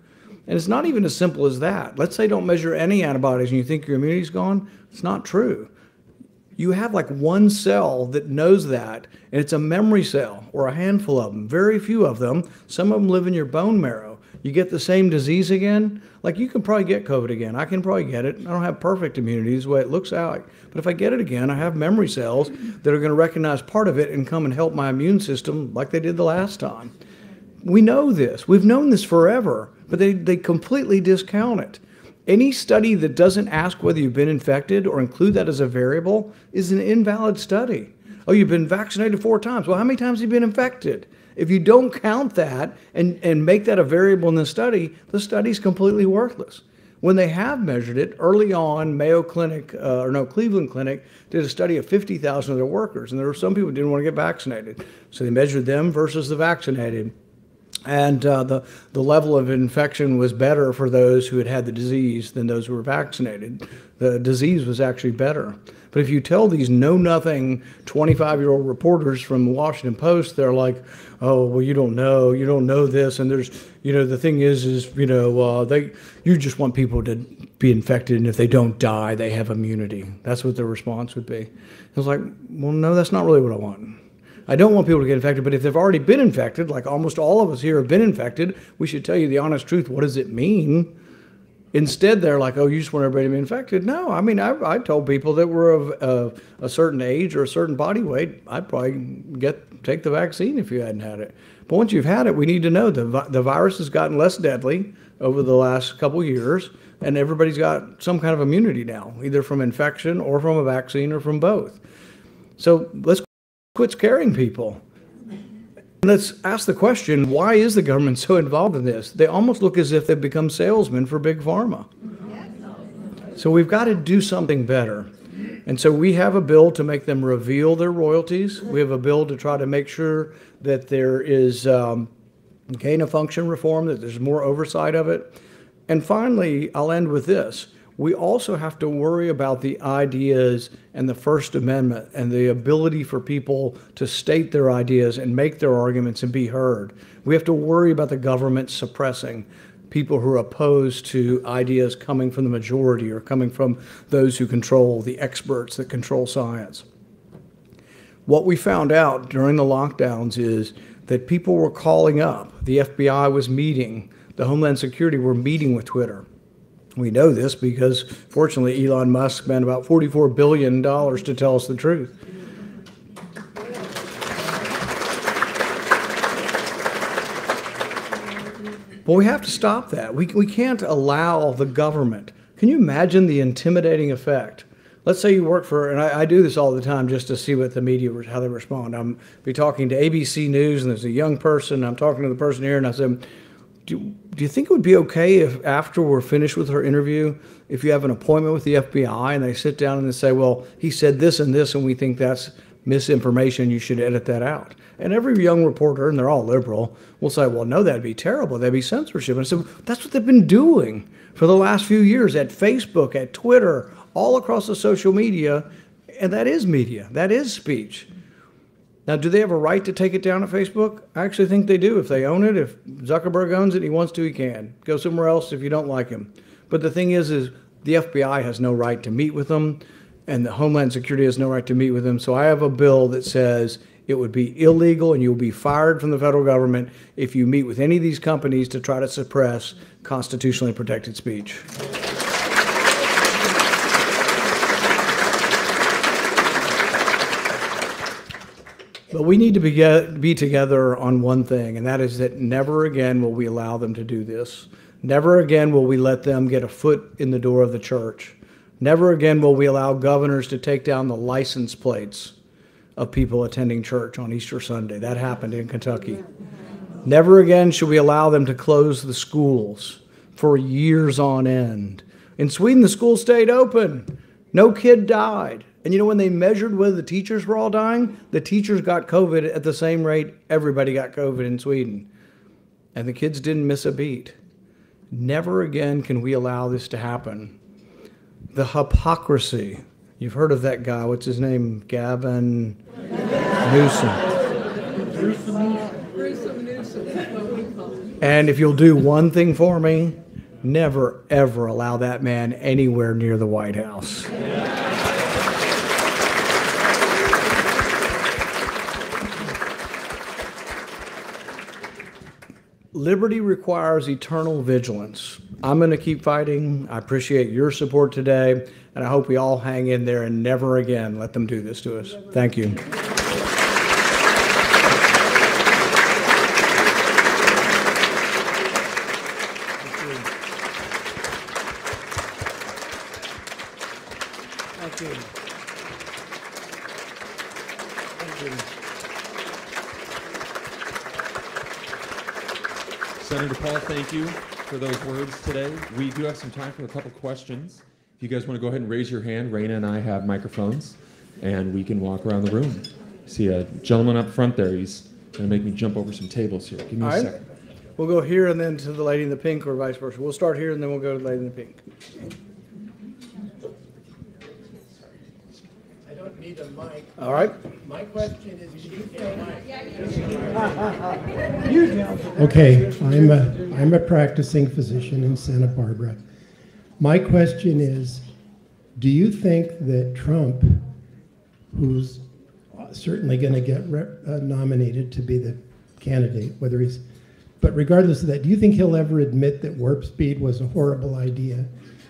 C: And it's not even as simple as that. Let's say don't measure any antibodies and you think your immunity's gone. It's not true. You have like one cell that knows that, and it's a memory cell, or a handful of them, very few of them. Some of them live in your bone marrow. You get the same disease again, like you can probably get COVID again. I can probably get it. I don't have perfect immunity is the way it looks like. But if I get it again, I have memory cells that are going to recognize part of it and come and help my immune system like they did the last time. We know this. We've known this forever, but they, they completely discount it. Any study that doesn't ask whether you've been infected or include that as a variable is an invalid study. Oh, you've been vaccinated four times. Well, how many times have you been infected? If you don't count that and, and make that a variable in the study, the study's completely worthless. When they have measured it, early on, Mayo Clinic, uh, or no, Cleveland Clinic, did a study of fifty thousand of their workers, and there were some people who didn't want to get vaccinated. So they measured them versus the vaccinated. And uh, the, the level of infection was better for those who had had the disease than those who were vaccinated. The disease was actually better. But if you tell these know-nothing twenty-five-year-old reporters from the Washington Post, they're like, oh, well, you don't know, you don't know this, and there's, you know, the thing is, is, you know, uh, they, you just want people to be infected, and if they don't die, they have immunity. That's what their response would be. I was like, well, no, that's not really what I want. I don't want people to get infected, but if they've already been infected, like almost all of us here have been infected, we should tell you the honest truth. What does it mean? Instead, they're like, oh, you just want everybody to be infected. No, I mean, I've, I've told people that were of uh, a certain age or a certain body weight, I'd probably get take the vaccine if you hadn't had it. But once you've had it, we need to know the, the virus has gotten less deadly over the last couple of years, and everybody's got some kind of immunity now, either from infection or from a vaccine or from both. So let's quit scaring people. Let's ask the question, why is the government so involved in this? They almost look as if they've become salesmen for Big Pharma. So we've got to do something better. And so we have a bill to make them reveal their royalties. We have a bill to try to make sure that there is um, gain-of-function reform, that there's more oversight of it. And finally, I'll end with this. We also have to worry about the ideas and the First Amendment and the ability for people to state their ideas and make their arguments and be heard. We have to worry about the government suppressing people who are opposed to ideas coming from the majority or coming from those who control, the experts that control science. What we found out during the lockdowns is that people were calling up. The F B I was meeting. The Homeland Security were meeting with Twitter. We know this because, fortunately, Elon Musk spent about forty-four billion dollars to tell us the truth. But we have to stop that. We, we can't allow the government. Can you imagine the intimidating effect? Let's say you work for, and I, I do this all the time just to see what the media, how they respond. I'm be talking to A B C News, and there's a young person. I'm talking to the person here, and I said, Do, do you think it would be okay if after we're finished with her interview, if you have an appointment with the F B I and they sit down and they say, well, he said this and this and we think that's misinformation, you should edit that out? And every young reporter, and they're all liberal, will say, well, no, that'd be terrible. That'd be censorship. And I said, that's what they've been doing for the last few years at Facebook, at Twitter, all across the social media. And that is media. That is speech. Now, do they have a right to take it down at Facebook? I actually think they do. If they own it, if Zuckerberg owns it, he wants to, he can. Go somewhere else if you don't like him. But the thing is, is the F B I has no right to meet with them, and the Homeland Security has no right to meet with them. So I have a bill that says it would be illegal and you'll be fired from the federal government if you meet with any of these companies to try to suppress constitutionally protected speech. But we need to be, be together on one thing, and that is that never again will we allow them to do this. Never again will we let them get a foot in the door of the church. Never again will we allow governors to take down the license plates of people attending church on Easter Sunday. That happened in Kentucky. Never again should we allow them to close the schools for years on end. In Sweden, the schools stayed open. No kid died. And you know, when they measured whether the teachers were all dying, the teachers got COVID at the same rate everybody got COVID in Sweden. And the kids didn't miss a beat. Never again can we allow this to happen. The hypocrisy. You've heard of that guy. What's his name? Gavin Newsom. And if you'll do one thing for me, never, ever allow that man anywhere near the White House. Liberty requires eternal vigilance. I'm going to keep fighting. I appreciate your support today, and I hope we all hang in there and never again let them do this to us. Thank you. Thank you. Thank you.
B: Senator Paul, thank you for those words today. We do have some time for a couple questions. If you guys want to go ahead and raise your hand, Raina and I have microphones, and we can walk around the room. See a gentleman up front there. He's going to make me jump over some tables here. Give me
C: All
B: a
C: right.
B: second.
C: We'll go here and then to the lady in the pink, or vice versa. We'll start here and then we'll go to the lady in the pink.
D: I don't need a mic.
C: All right.
D: My question is, do you think...
E: Okay, I'm a, I'm a practicing physician in Santa Barbara. My question is, do you think that Trump, who's certainly going to get rep, uh, nominated to be the candidate, whether he's, but regardless of that, do you think he'll ever admit that warp speed was a horrible idea?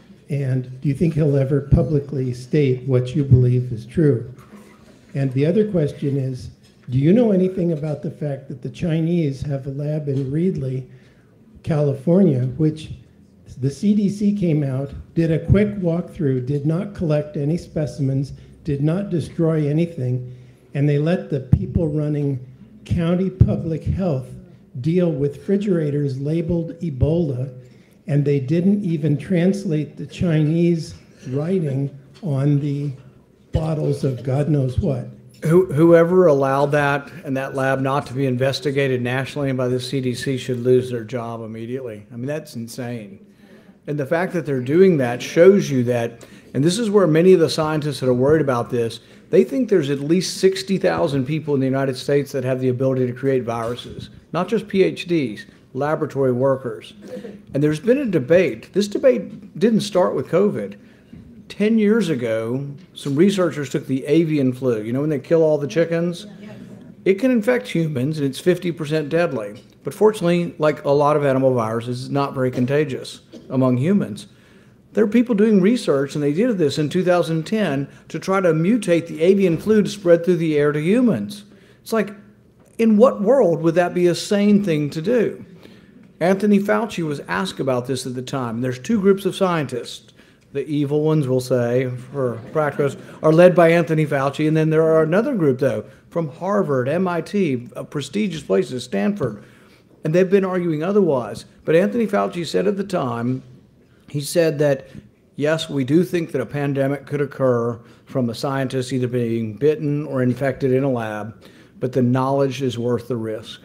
E: And do you think he'll ever publicly state what you believe is true? And the other question is, do you know anything about the fact that the Chinese have a lab in Reedley, California, which the C D C came out, did a quick walkthrough, did not collect any specimens, did not destroy anything, and they let the people running county public health deal with refrigerators labeled Ebola, and they didn't even translate the Chinese writing on the bottles of God knows what.
C: Who, whoever allowed that and that lab not to be investigated nationally and by the C D C should lose their job immediately. I mean, that's insane. And the fact that they're doing that shows you that, and this is where many of the scientists that are worried about this, they think there's at least sixty thousand people in the United States that have the ability to create viruses, not just P H Ds, laboratory workers. And there's been a debate. This debate didn't start with COVID. Ten years ago, some researchers took the avian flu. You know when they kill all the chickens? It can infect humans, and it's fifty percent deadly. But fortunately, like a lot of animal viruses, it's not very contagious among humans. There are people doing research, and they did this in two thousand ten to try to mutate the avian flu to spread through the air to humans. It's like, in what world would that be a sane thing to do? Anthony Fauci was asked about this at the time. There's two groups of scientists. The evil ones, we'll say, for practice, are led by Anthony Fauci. And then there are another group, though, from Harvard, M I T, uh, prestigious places, Stanford. And they've been arguing otherwise. But Anthony Fauci said at the time, he said that, yes, we do think that a pandemic could occur from a scientist either being bitten or infected in a lab, but the knowledge is worth the risk.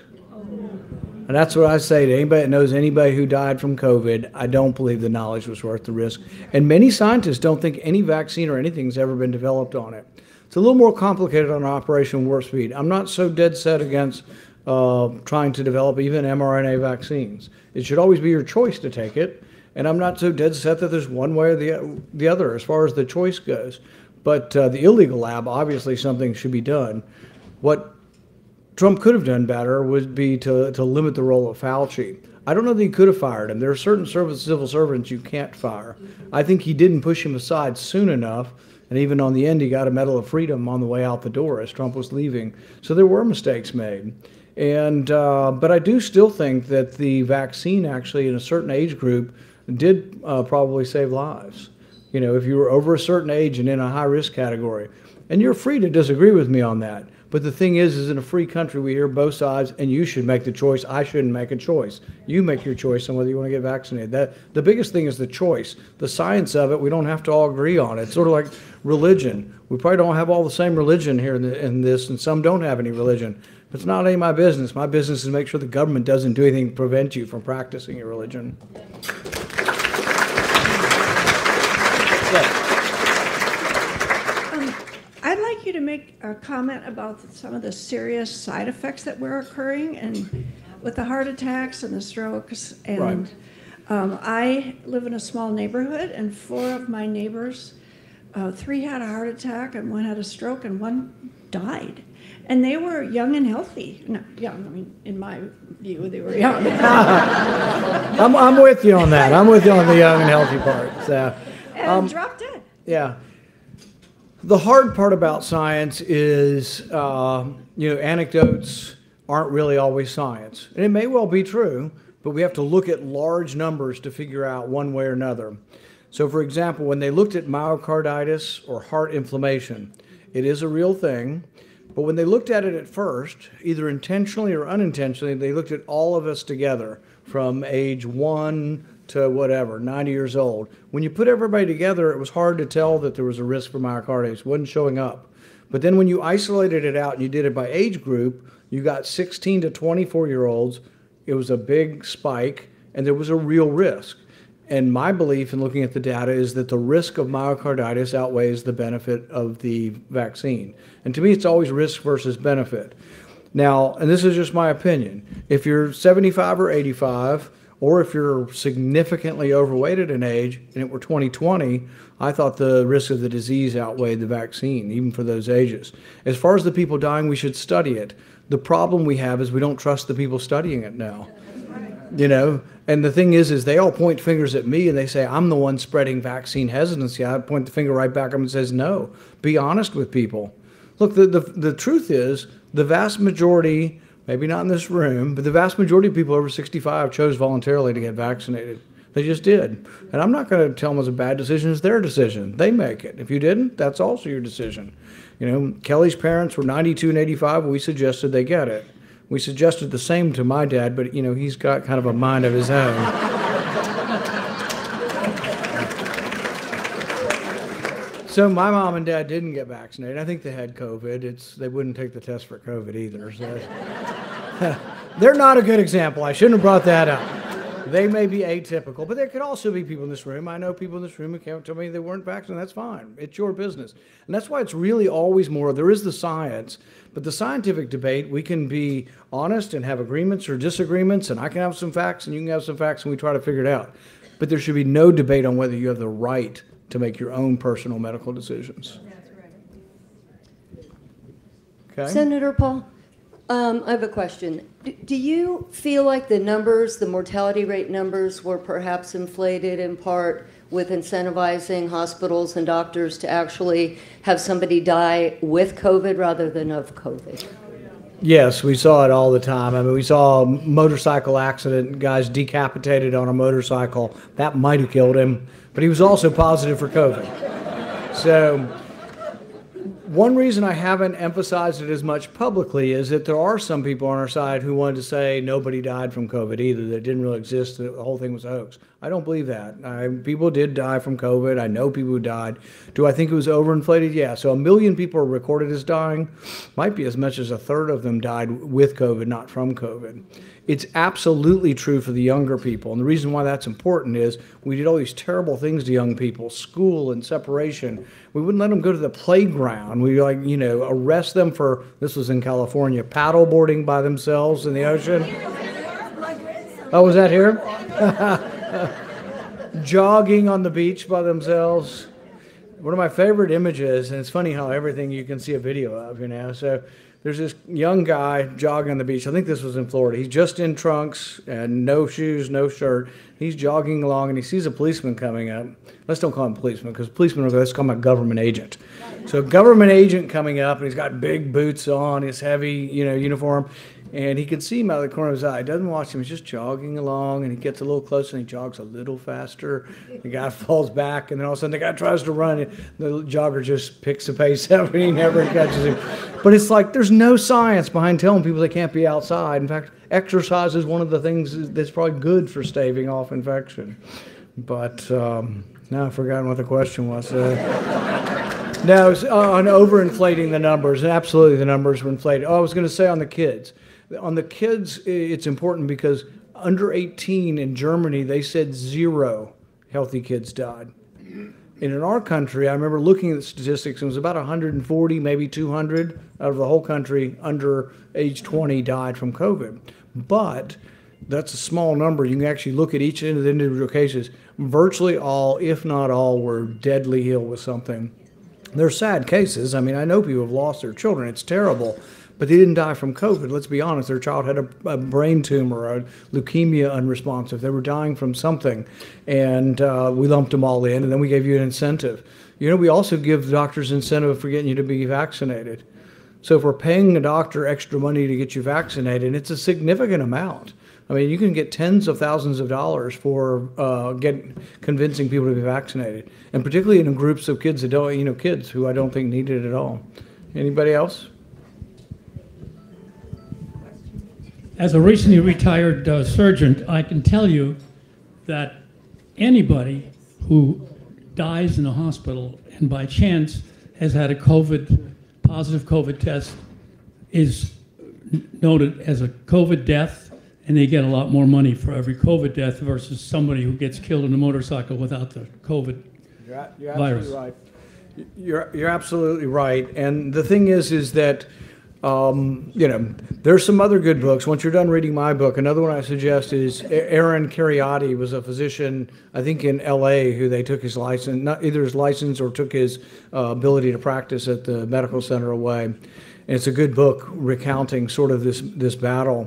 C: And that's what I say to anybody that knows anybody who died from COVID. I don't believe the knowledge was worth the risk. And many scientists don't think any vaccine or anything's ever been developed on it. It's a little more complicated on Operation Warp Speed. I'm not so dead set against uh, trying to develop even mRNA vaccines. It should always be your choice to take it. And I'm not so dead set that there's one way or the, the other as far as the choice goes. But uh, the illegal lab, obviously something should be done. What Trump could have done better would be to, to limit the role of Fauci. I don't know that he could have fired him. There are certain service, civil servants you can't fire. I think he didn't push him aside soon enough, and even on the end he got a Medal of Freedom on the way out the door as Trump was leaving. So there were mistakes made. And uh, but I do still think that the vaccine actually in a certain age group did uh, probably save lives. You know, if you were over a certain age and in a high-risk category. And you're free to disagree with me on that. But the thing is, is in a free country, we hear both sides, and you should make the choice. I shouldn't make a choice. You make your choice on whether you want to get vaccinated. That the biggest thing is the choice. The science of it, we don't have to all agree on it. It's sort of like religion. We probably don't have all the same religion here in, the, in this, and some don't have any religion. But it's not any of my business. My business is to make sure the government doesn't do anything to prevent you from practicing your religion.
F: I'd like you to make a comment about some of the serious side effects that were occurring and with the heart attacks and the strokes. And
C: Right.
F: Um, I live in a small neighborhood, and four of my neighbors, uh, three had a heart attack, and one had a stroke, and one died. And they were young and healthy. No, young, I mean, in my view, they were young.
C: I'm, I'm with you on that. I'm with you on the young and healthy part. So,
F: and
C: um,
F: dropped dead.
C: yeah. The hard part about science is, uh, you know, anecdotes aren't really always science. And it may well be true, but we have to look at large numbers to figure out one way or another. So, for example, when they looked at myocarditis or heart inflammation, it is a real thing. But when they looked at it at first, either intentionally or unintentionally, they looked at all of us together from age one to whatever, ninety years old. When you put everybody together, it was hard to tell that there was a risk for myocarditis. It wasn't showing up. But then when you isolated it out and you did it by age group, you got sixteen to twenty-four year olds. It was a big spike, and there was a real risk. And my belief in looking at the data is that the risk of myocarditis outweighs the benefit of the vaccine. And to me, it's always risk versus benefit. Now, and this is just my opinion, if you're seventy-five or eighty-five, or if you're significantly overweight at an age, and it were twenty twenty, I thought the risk of the disease outweighed the vaccine, even for those ages. As far as the people dying, we should study it. The problem we have is we don't trust the people studying it now. You know, and the thing is, is they all point fingers at me and they say, I'm the one spreading vaccine hesitancy. I point the finger right back at them and says, no, be honest with people. Look, the, the, the truth is, the vast majority, maybe not in this room, but the vast majority of people over sixty-five chose voluntarily to get vaccinated. They just did. And I'm not going to tell them it's a bad decision. It's their decision. They make it. If you didn't, that's also your decision. You know, Kelly's parents were ninety-two and eighty-five. We suggested they get it. We suggested the same to my dad, but, you know, he's got kind of a mind of his own. So my mom and dad didn't get vaccinated. I think they had COVID. It's, they wouldn't take the test for COVID either. So. They're not a good example. I shouldn't have brought that up. They may be atypical, but there could also be people in this room. I know people in this room who can't tell me they weren't vaccinated. That's fine. It's your business. And that's why it's really always more, there is the science, but the scientific debate, we can be honest and have agreements or disagreements, and I can have some facts and you can have some facts, and we try to figure it out. But there should be no debate on whether you have the right to make your own personal medical decisions. That's right. Okay?
G: Senator Paul, um, I have a question. Do, do you feel like the numbers, the mortality rate numbers, were perhaps inflated in part with incentivizing hospitals and doctors to actually have somebody die with COVID rather than of COVID?
C: Yes, we saw it all the time. I mean, we saw a motorcycle accident, guys decapitated on a motorcycle. That might have killed him, but he was also positive for COVID. So one reason I haven't emphasized it as much publicly is that there are some people on our side who wanted to say nobody died from COVID either, that it didn't really exist, that the whole thing was a hoax. I don't believe that. I, people did die from COVID. I know people who died. Do I think it was overinflated? Yeah. So a million people are recorded as dying. Might be as much as a third of them died with COVID, not from COVID. It's absolutely true for the younger people. And the reason why that's important is we did all these terrible things to young people, school and separation. We wouldn't let them go to the playground. We, like, you know, arrest them for, this was in California, paddle boarding by themselves in the ocean. Oh, was that here? Jogging on the beach by themselves. One of my favorite images, and it's funny how everything you can see a video of, you know. So there's this young guy jogging on the beach. I think this was in Florida. He's just in trunks and no shoes, no shirt. He's jogging along and he sees a policeman coming up. Let's don't call him a policeman because policeman will go, let's call him a government agent. So a government agent coming up and he's got big boots on, his heavy, you know, uniform. And he can see him out of the corner of his eye. He doesn't watch him. He's just jogging along, and he gets a little closer, and he jogs a little faster. The guy falls back, and then all of a sudden the guy tries to run, and the jogger just picks the pace up, and he never catches him. But it's like there's no science behind telling people they can't be outside. In fact, exercise is one of the things that's probably good for staving off infection. But um, now I've forgotten what the question was. Uh, no, it's on overinflating the numbers, and absolutely the numbers were inflated. Oh, I was going to say on the kids. On the kids, it's important because under eighteen in Germany, they said zero healthy kids died. And in our country, I remember looking at the statistics, it was about one hundred forty, maybe two hundred out of the whole country under age twenty died from COVID. But that's a small number. You can actually look at each of the individual cases. Virtually all, if not all, were deadly ill with something. They're sad cases. I mean, I know people have lost their children. It's terrible. But they didn't die from COVID. Let's be honest. Their child had a, a brain tumor, a leukemia unresponsive. They were dying from something. And uh, we lumped them all in, and then we gave you an incentive. You know, we also give doctors incentive for getting you to be vaccinated. So if we're paying a doctor extra money to get you vaccinated, it's a significant amount. I mean, you can get tens of thousands of dollars for uh, get, convincing people to be vaccinated, and particularly in groups of kids that don't, you know, kids who I don't think need it at all. Anybody else?
H: As a recently retired uh, surgeon, I can tell you that anybody who dies in a hospital and by chance has had a COVID, positive COVID test is noted as a COVID death, and they get a lot more money for every COVID death versus somebody who gets killed in a motorcycle without the COVID
C: You're, you're
H: virus.
C: absolutely right. You're, you're absolutely right. And the thing is, is that Um, you know, there's some other good books. Once you're done reading my book, another one I suggest is Aaron Cariotti was a physician, I think in L A, who they took his license, not either his license or took his uh, ability to practice at the medical center away. And it's a good book recounting sort of this, this battle.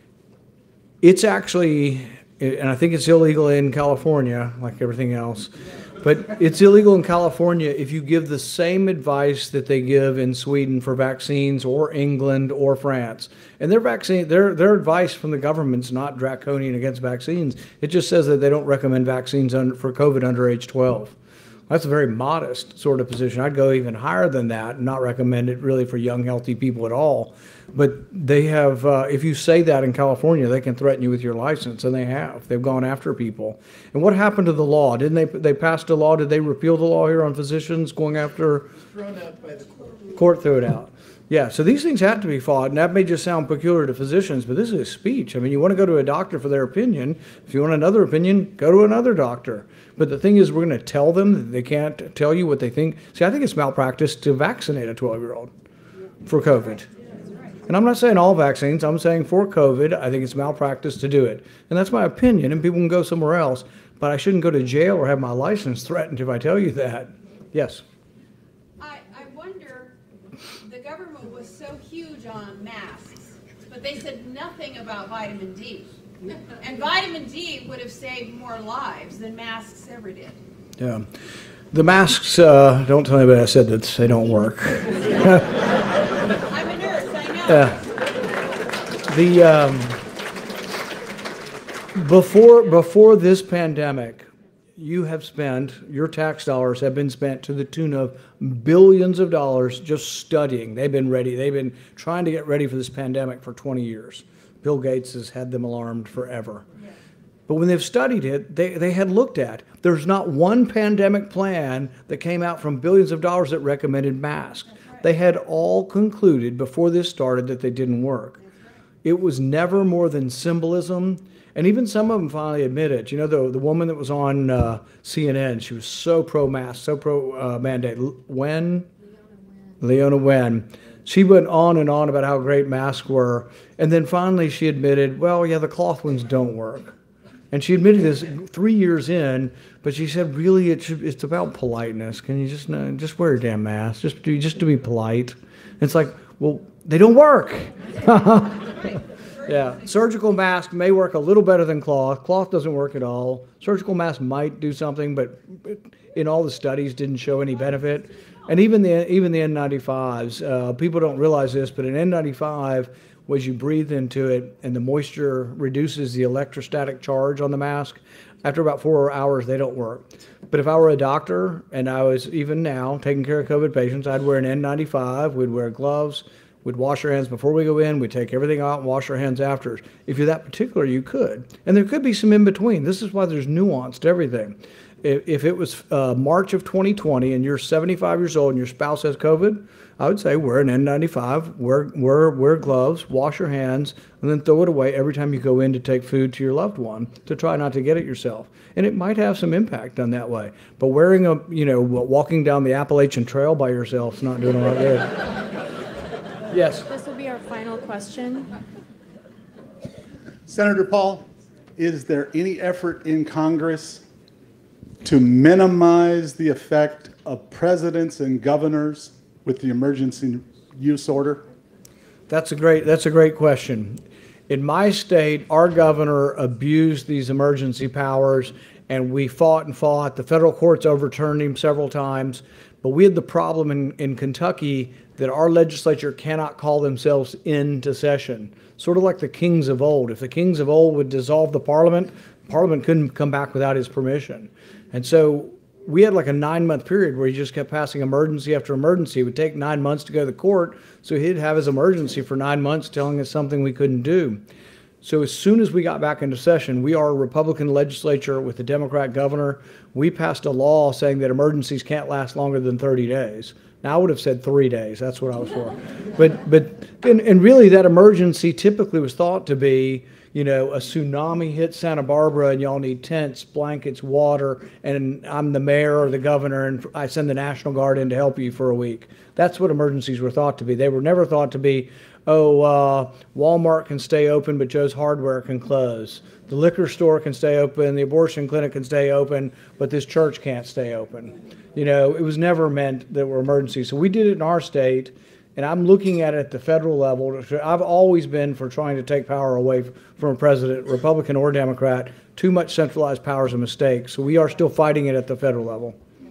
C: It's actually, and I think it's illegal in California, like everything else. But it's illegal in California if you give the same advice that they give in Sweden for vaccines, or England, or France. And their vaccine, their their advice from the government's not draconian against vaccines. It just says that they don't recommend vaccines under, for COVID under age twelve. That's a very modest sort of position. I'd go even higher than that and not recommend it really for young, healthy people at all. But they have, uh, if you say that in California, they can threaten you with your license, and they have. They've gone after people. And what happened to the law? Didn't they, they passed a law, did they repeal the law here on physicians going after?
D: Thrown out by the court.
C: Court threw it out. Yeah, so these things have to be fought, and that may just sound peculiar to physicians, but this is speech. I mean, you want to go to a doctor for their opinion. If you want another opinion, go to another doctor. But the thing is, we're going to tell them that they can't tell you what they think. See, I think it's malpractice to vaccinate a twelve-year-old for COVID. And I'm not saying all vaccines. I'm saying for COVID, I think it's malpractice to do it. And that's my opinion, and people can go somewhere else. But I shouldn't go to jail or have my license threatened if I tell you that. Yes?
I: I, I wonder, the government was so huge on masks, but they said nothing about vitamin D. And vitamin D would have saved more lives than masks ever did. Yeah.
C: The masks, uh, don't tell anybody I said that they don't work.
I: I'm a nurse, I know.
C: Uh, the, um, before, before this pandemic, you have spent, your tax dollars have been spent to the tune of billions of dollars just studying. They've been ready. They've been trying to get ready for this pandemic for twenty years. Bill Gates has had them alarmed forever. Yeah. But when they've studied it, they, they had looked at, there's not one pandemic plan that came out from billions of dollars that recommended masks. Right. They had all concluded before this started that they didn't work. Right. It was never more than symbolism. And even some of them finally admit it. You know, the, the woman that was on uh, C N N, she was so pro-mask, so pro-mandate. Uh, Wen? Leona Wen. She went on and on about how great masks were. And then finally she admitted, well, yeah, the cloth ones don't work. And she admitted this three years in, but she said, really, it should, it's about politeness. Can you just uh, just wear a damn mask, just to, just to be polite? And it's like, well, they don't work. Yeah, surgical mask may work a little better than cloth. Cloth doesn't work at all. Surgical mask might do something, but in all the studies didn't show any benefit. And even the even the N ninety-fives, uh, people don't realize this, but an N ninety-five, was you breathe into it and the moisture reduces the electrostatic charge on the mask. After about four hours, they don't work. But if I were a doctor and I was even now taking care of COVID patients, I'd wear an N ninety-five, we'd wear gloves, we'd wash our hands before we go in, we'd take everything out and wash our hands after. If you're that particular, you could. And there could be some in between. This is why there's nuance to everything. If it was uh, March of twenty twenty and you're seventy-five years old and your spouse has COVID, I would say wear an N ninety-five, wear, wear, wear gloves, wash your hands, and then throw it away every time you go in to take food to your loved one to try not to get it yourself. And it might have some impact done that way. But wearing a, you know, walking down the Appalachian Trail by yourself is not doing a lot good. Yes?
J: This will be our final question. Senator Paul, is there any effort in Congress to minimize the effect of presidents and governors with the emergency use order?
C: That's a great, that's a great question. In my state, our governor abused these emergency powers, and we fought and fought. The federal courts overturned him several times, but we had the problem in, in Kentucky that our legislature cannot call themselves into session, sort of like the kings of old. If the kings of old would dissolve the parliament, parliament couldn't come back without his permission. And so we had like a nine-month period where he just kept passing emergency after emergency. It would take nine months to go to the court, so he'd have his emergency for nine months telling us something we couldn't do. So as soon as we got back into session, we are a Republican legislature with a Democrat governor. We passed a law saying that emergencies can't last longer than thirty days. Now, I would have said three days. That's what I was for. But, but and, and really, that emergency typically was thought to be, you know, a tsunami hit Santa Barbara and y'all need tents, blankets, water, and I'm the mayor or the governor and I send the National Guard in to help you for a week. That's what emergencies were thought to be. They were never thought to be, oh, uh, Walmart can stay open, but Joe's Hardware can close. The liquor store can stay open, the abortion clinic can stay open, but this church can't stay open. You know, it was never meant that were emergencies. So we did it in our state, and I'm looking at it at the federal level. I've always been for trying to take power away from a president, Republican or Democrat. Too much centralized power is a mistake. So we are still fighting it at the federal level.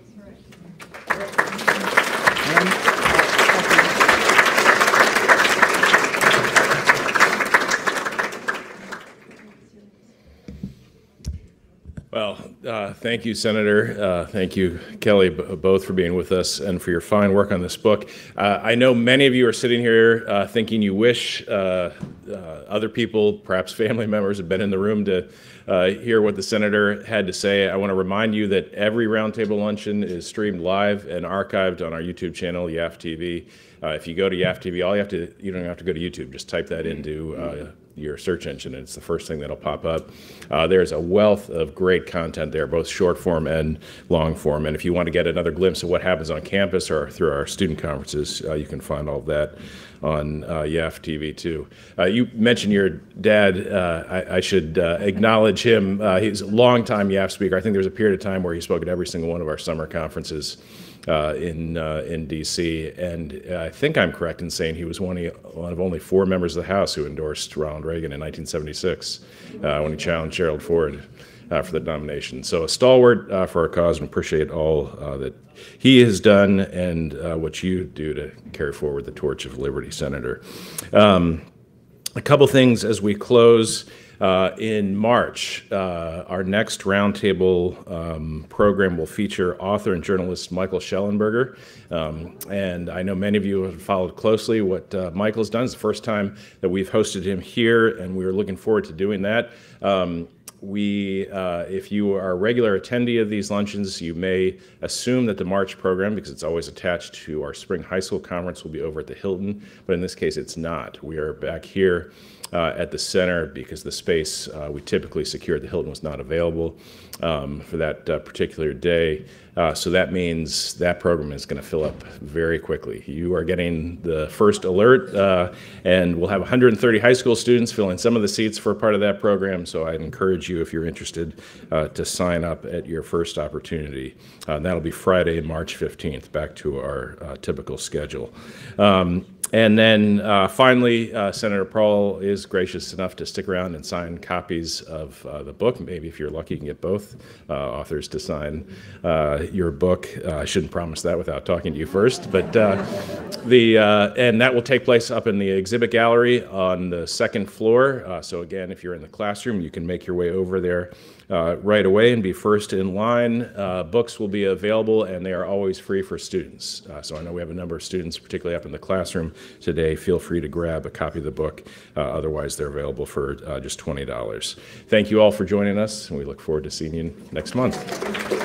A: Well, uh, thank you, Senator. Uh, thank you, Kelly, b both for being with us and for your fine work on this book. Uh, I know many of you are sitting here uh, thinking you wish uh, uh, other people, perhaps family members, had been in the room to uh, hear what the Senator had to say. I want to remind you that every Roundtable luncheon is streamed live and archived on our YouTube channel, Y A F T V. Uh, if you go to Y A F T V, all you have to, you don't have to go to YouTube, just type that into uh, your search engine, and it's the first thing that'll pop up. Uh, there's a wealth of great content there, both short form and long form. And if you want to get another glimpse of what happens on campus or through our student conferences, uh, you can find all of that on uh, Y A F T V too. Uh, you mentioned your dad. Uh, I, I should uh, acknowledge him. Uh, he's a longtime Y A F speaker. I think there was a period of time where he spoke at every single one of our summer conferences uh, in uh, in D C. And uh, I think I'm correct in saying he was one of, one of only four members of the House who endorsed Ronald Reagan in nineteen seventy-six uh, when he challenged Gerald Ford uh, for the nomination. So a stalwart uh, for our cause, and appreciate all uh, that he has done and uh, what you do to carry forward the torch of liberty, Senator. Um, a couple things as we close. Uh, in March, uh, our next Roundtable um, program will feature author and journalist Michael Schellenberger. Um, and I know many of you have followed closely what uh, Michael's done. It's the first time that we've hosted him here, and we're looking forward to doing that. Um, We, uh, if you are a regular attendee of these luncheons, you may assume that the March program, because it's always attached to our spring high school conference, will be over at the Hilton, but in this case it's not. We are back here uh, at the center because the space uh, we typically secure at the Hilton was not available um, for that uh, particular day. Uh, so that means that program is going to fill up very quickly. You are getting the first alert, uh, and we'll have one hundred thirty high school students filling some of the seats for part of that program. So I'd encourage you, if you're interested, uh, to sign up at your first opportunity. Uh, and that'll be Friday, March fifteenth, back to our uh, typical schedule. Um, And then uh, finally, uh, Senator Paul is gracious enough to stick around and sign copies of uh, the book. Maybe if you're lucky, you can get both uh, authors to sign uh, your book. Uh, I shouldn't promise that without talking to you first. But uh, the uh, and that will take place up in the exhibit gallery on the second floor. Uh, so again, if you're in the classroom, you can make your way over there Uh, right away and be first in line. Uh, books will be available, and they are always free for students. Uh, so I know we have a number of students, particularly up in the classroom today. Feel free to grab a copy of the book. Uh, otherwise, they're available for uh, just twenty dollars. Thank you all for joining us, and we look forward to seeing you next month.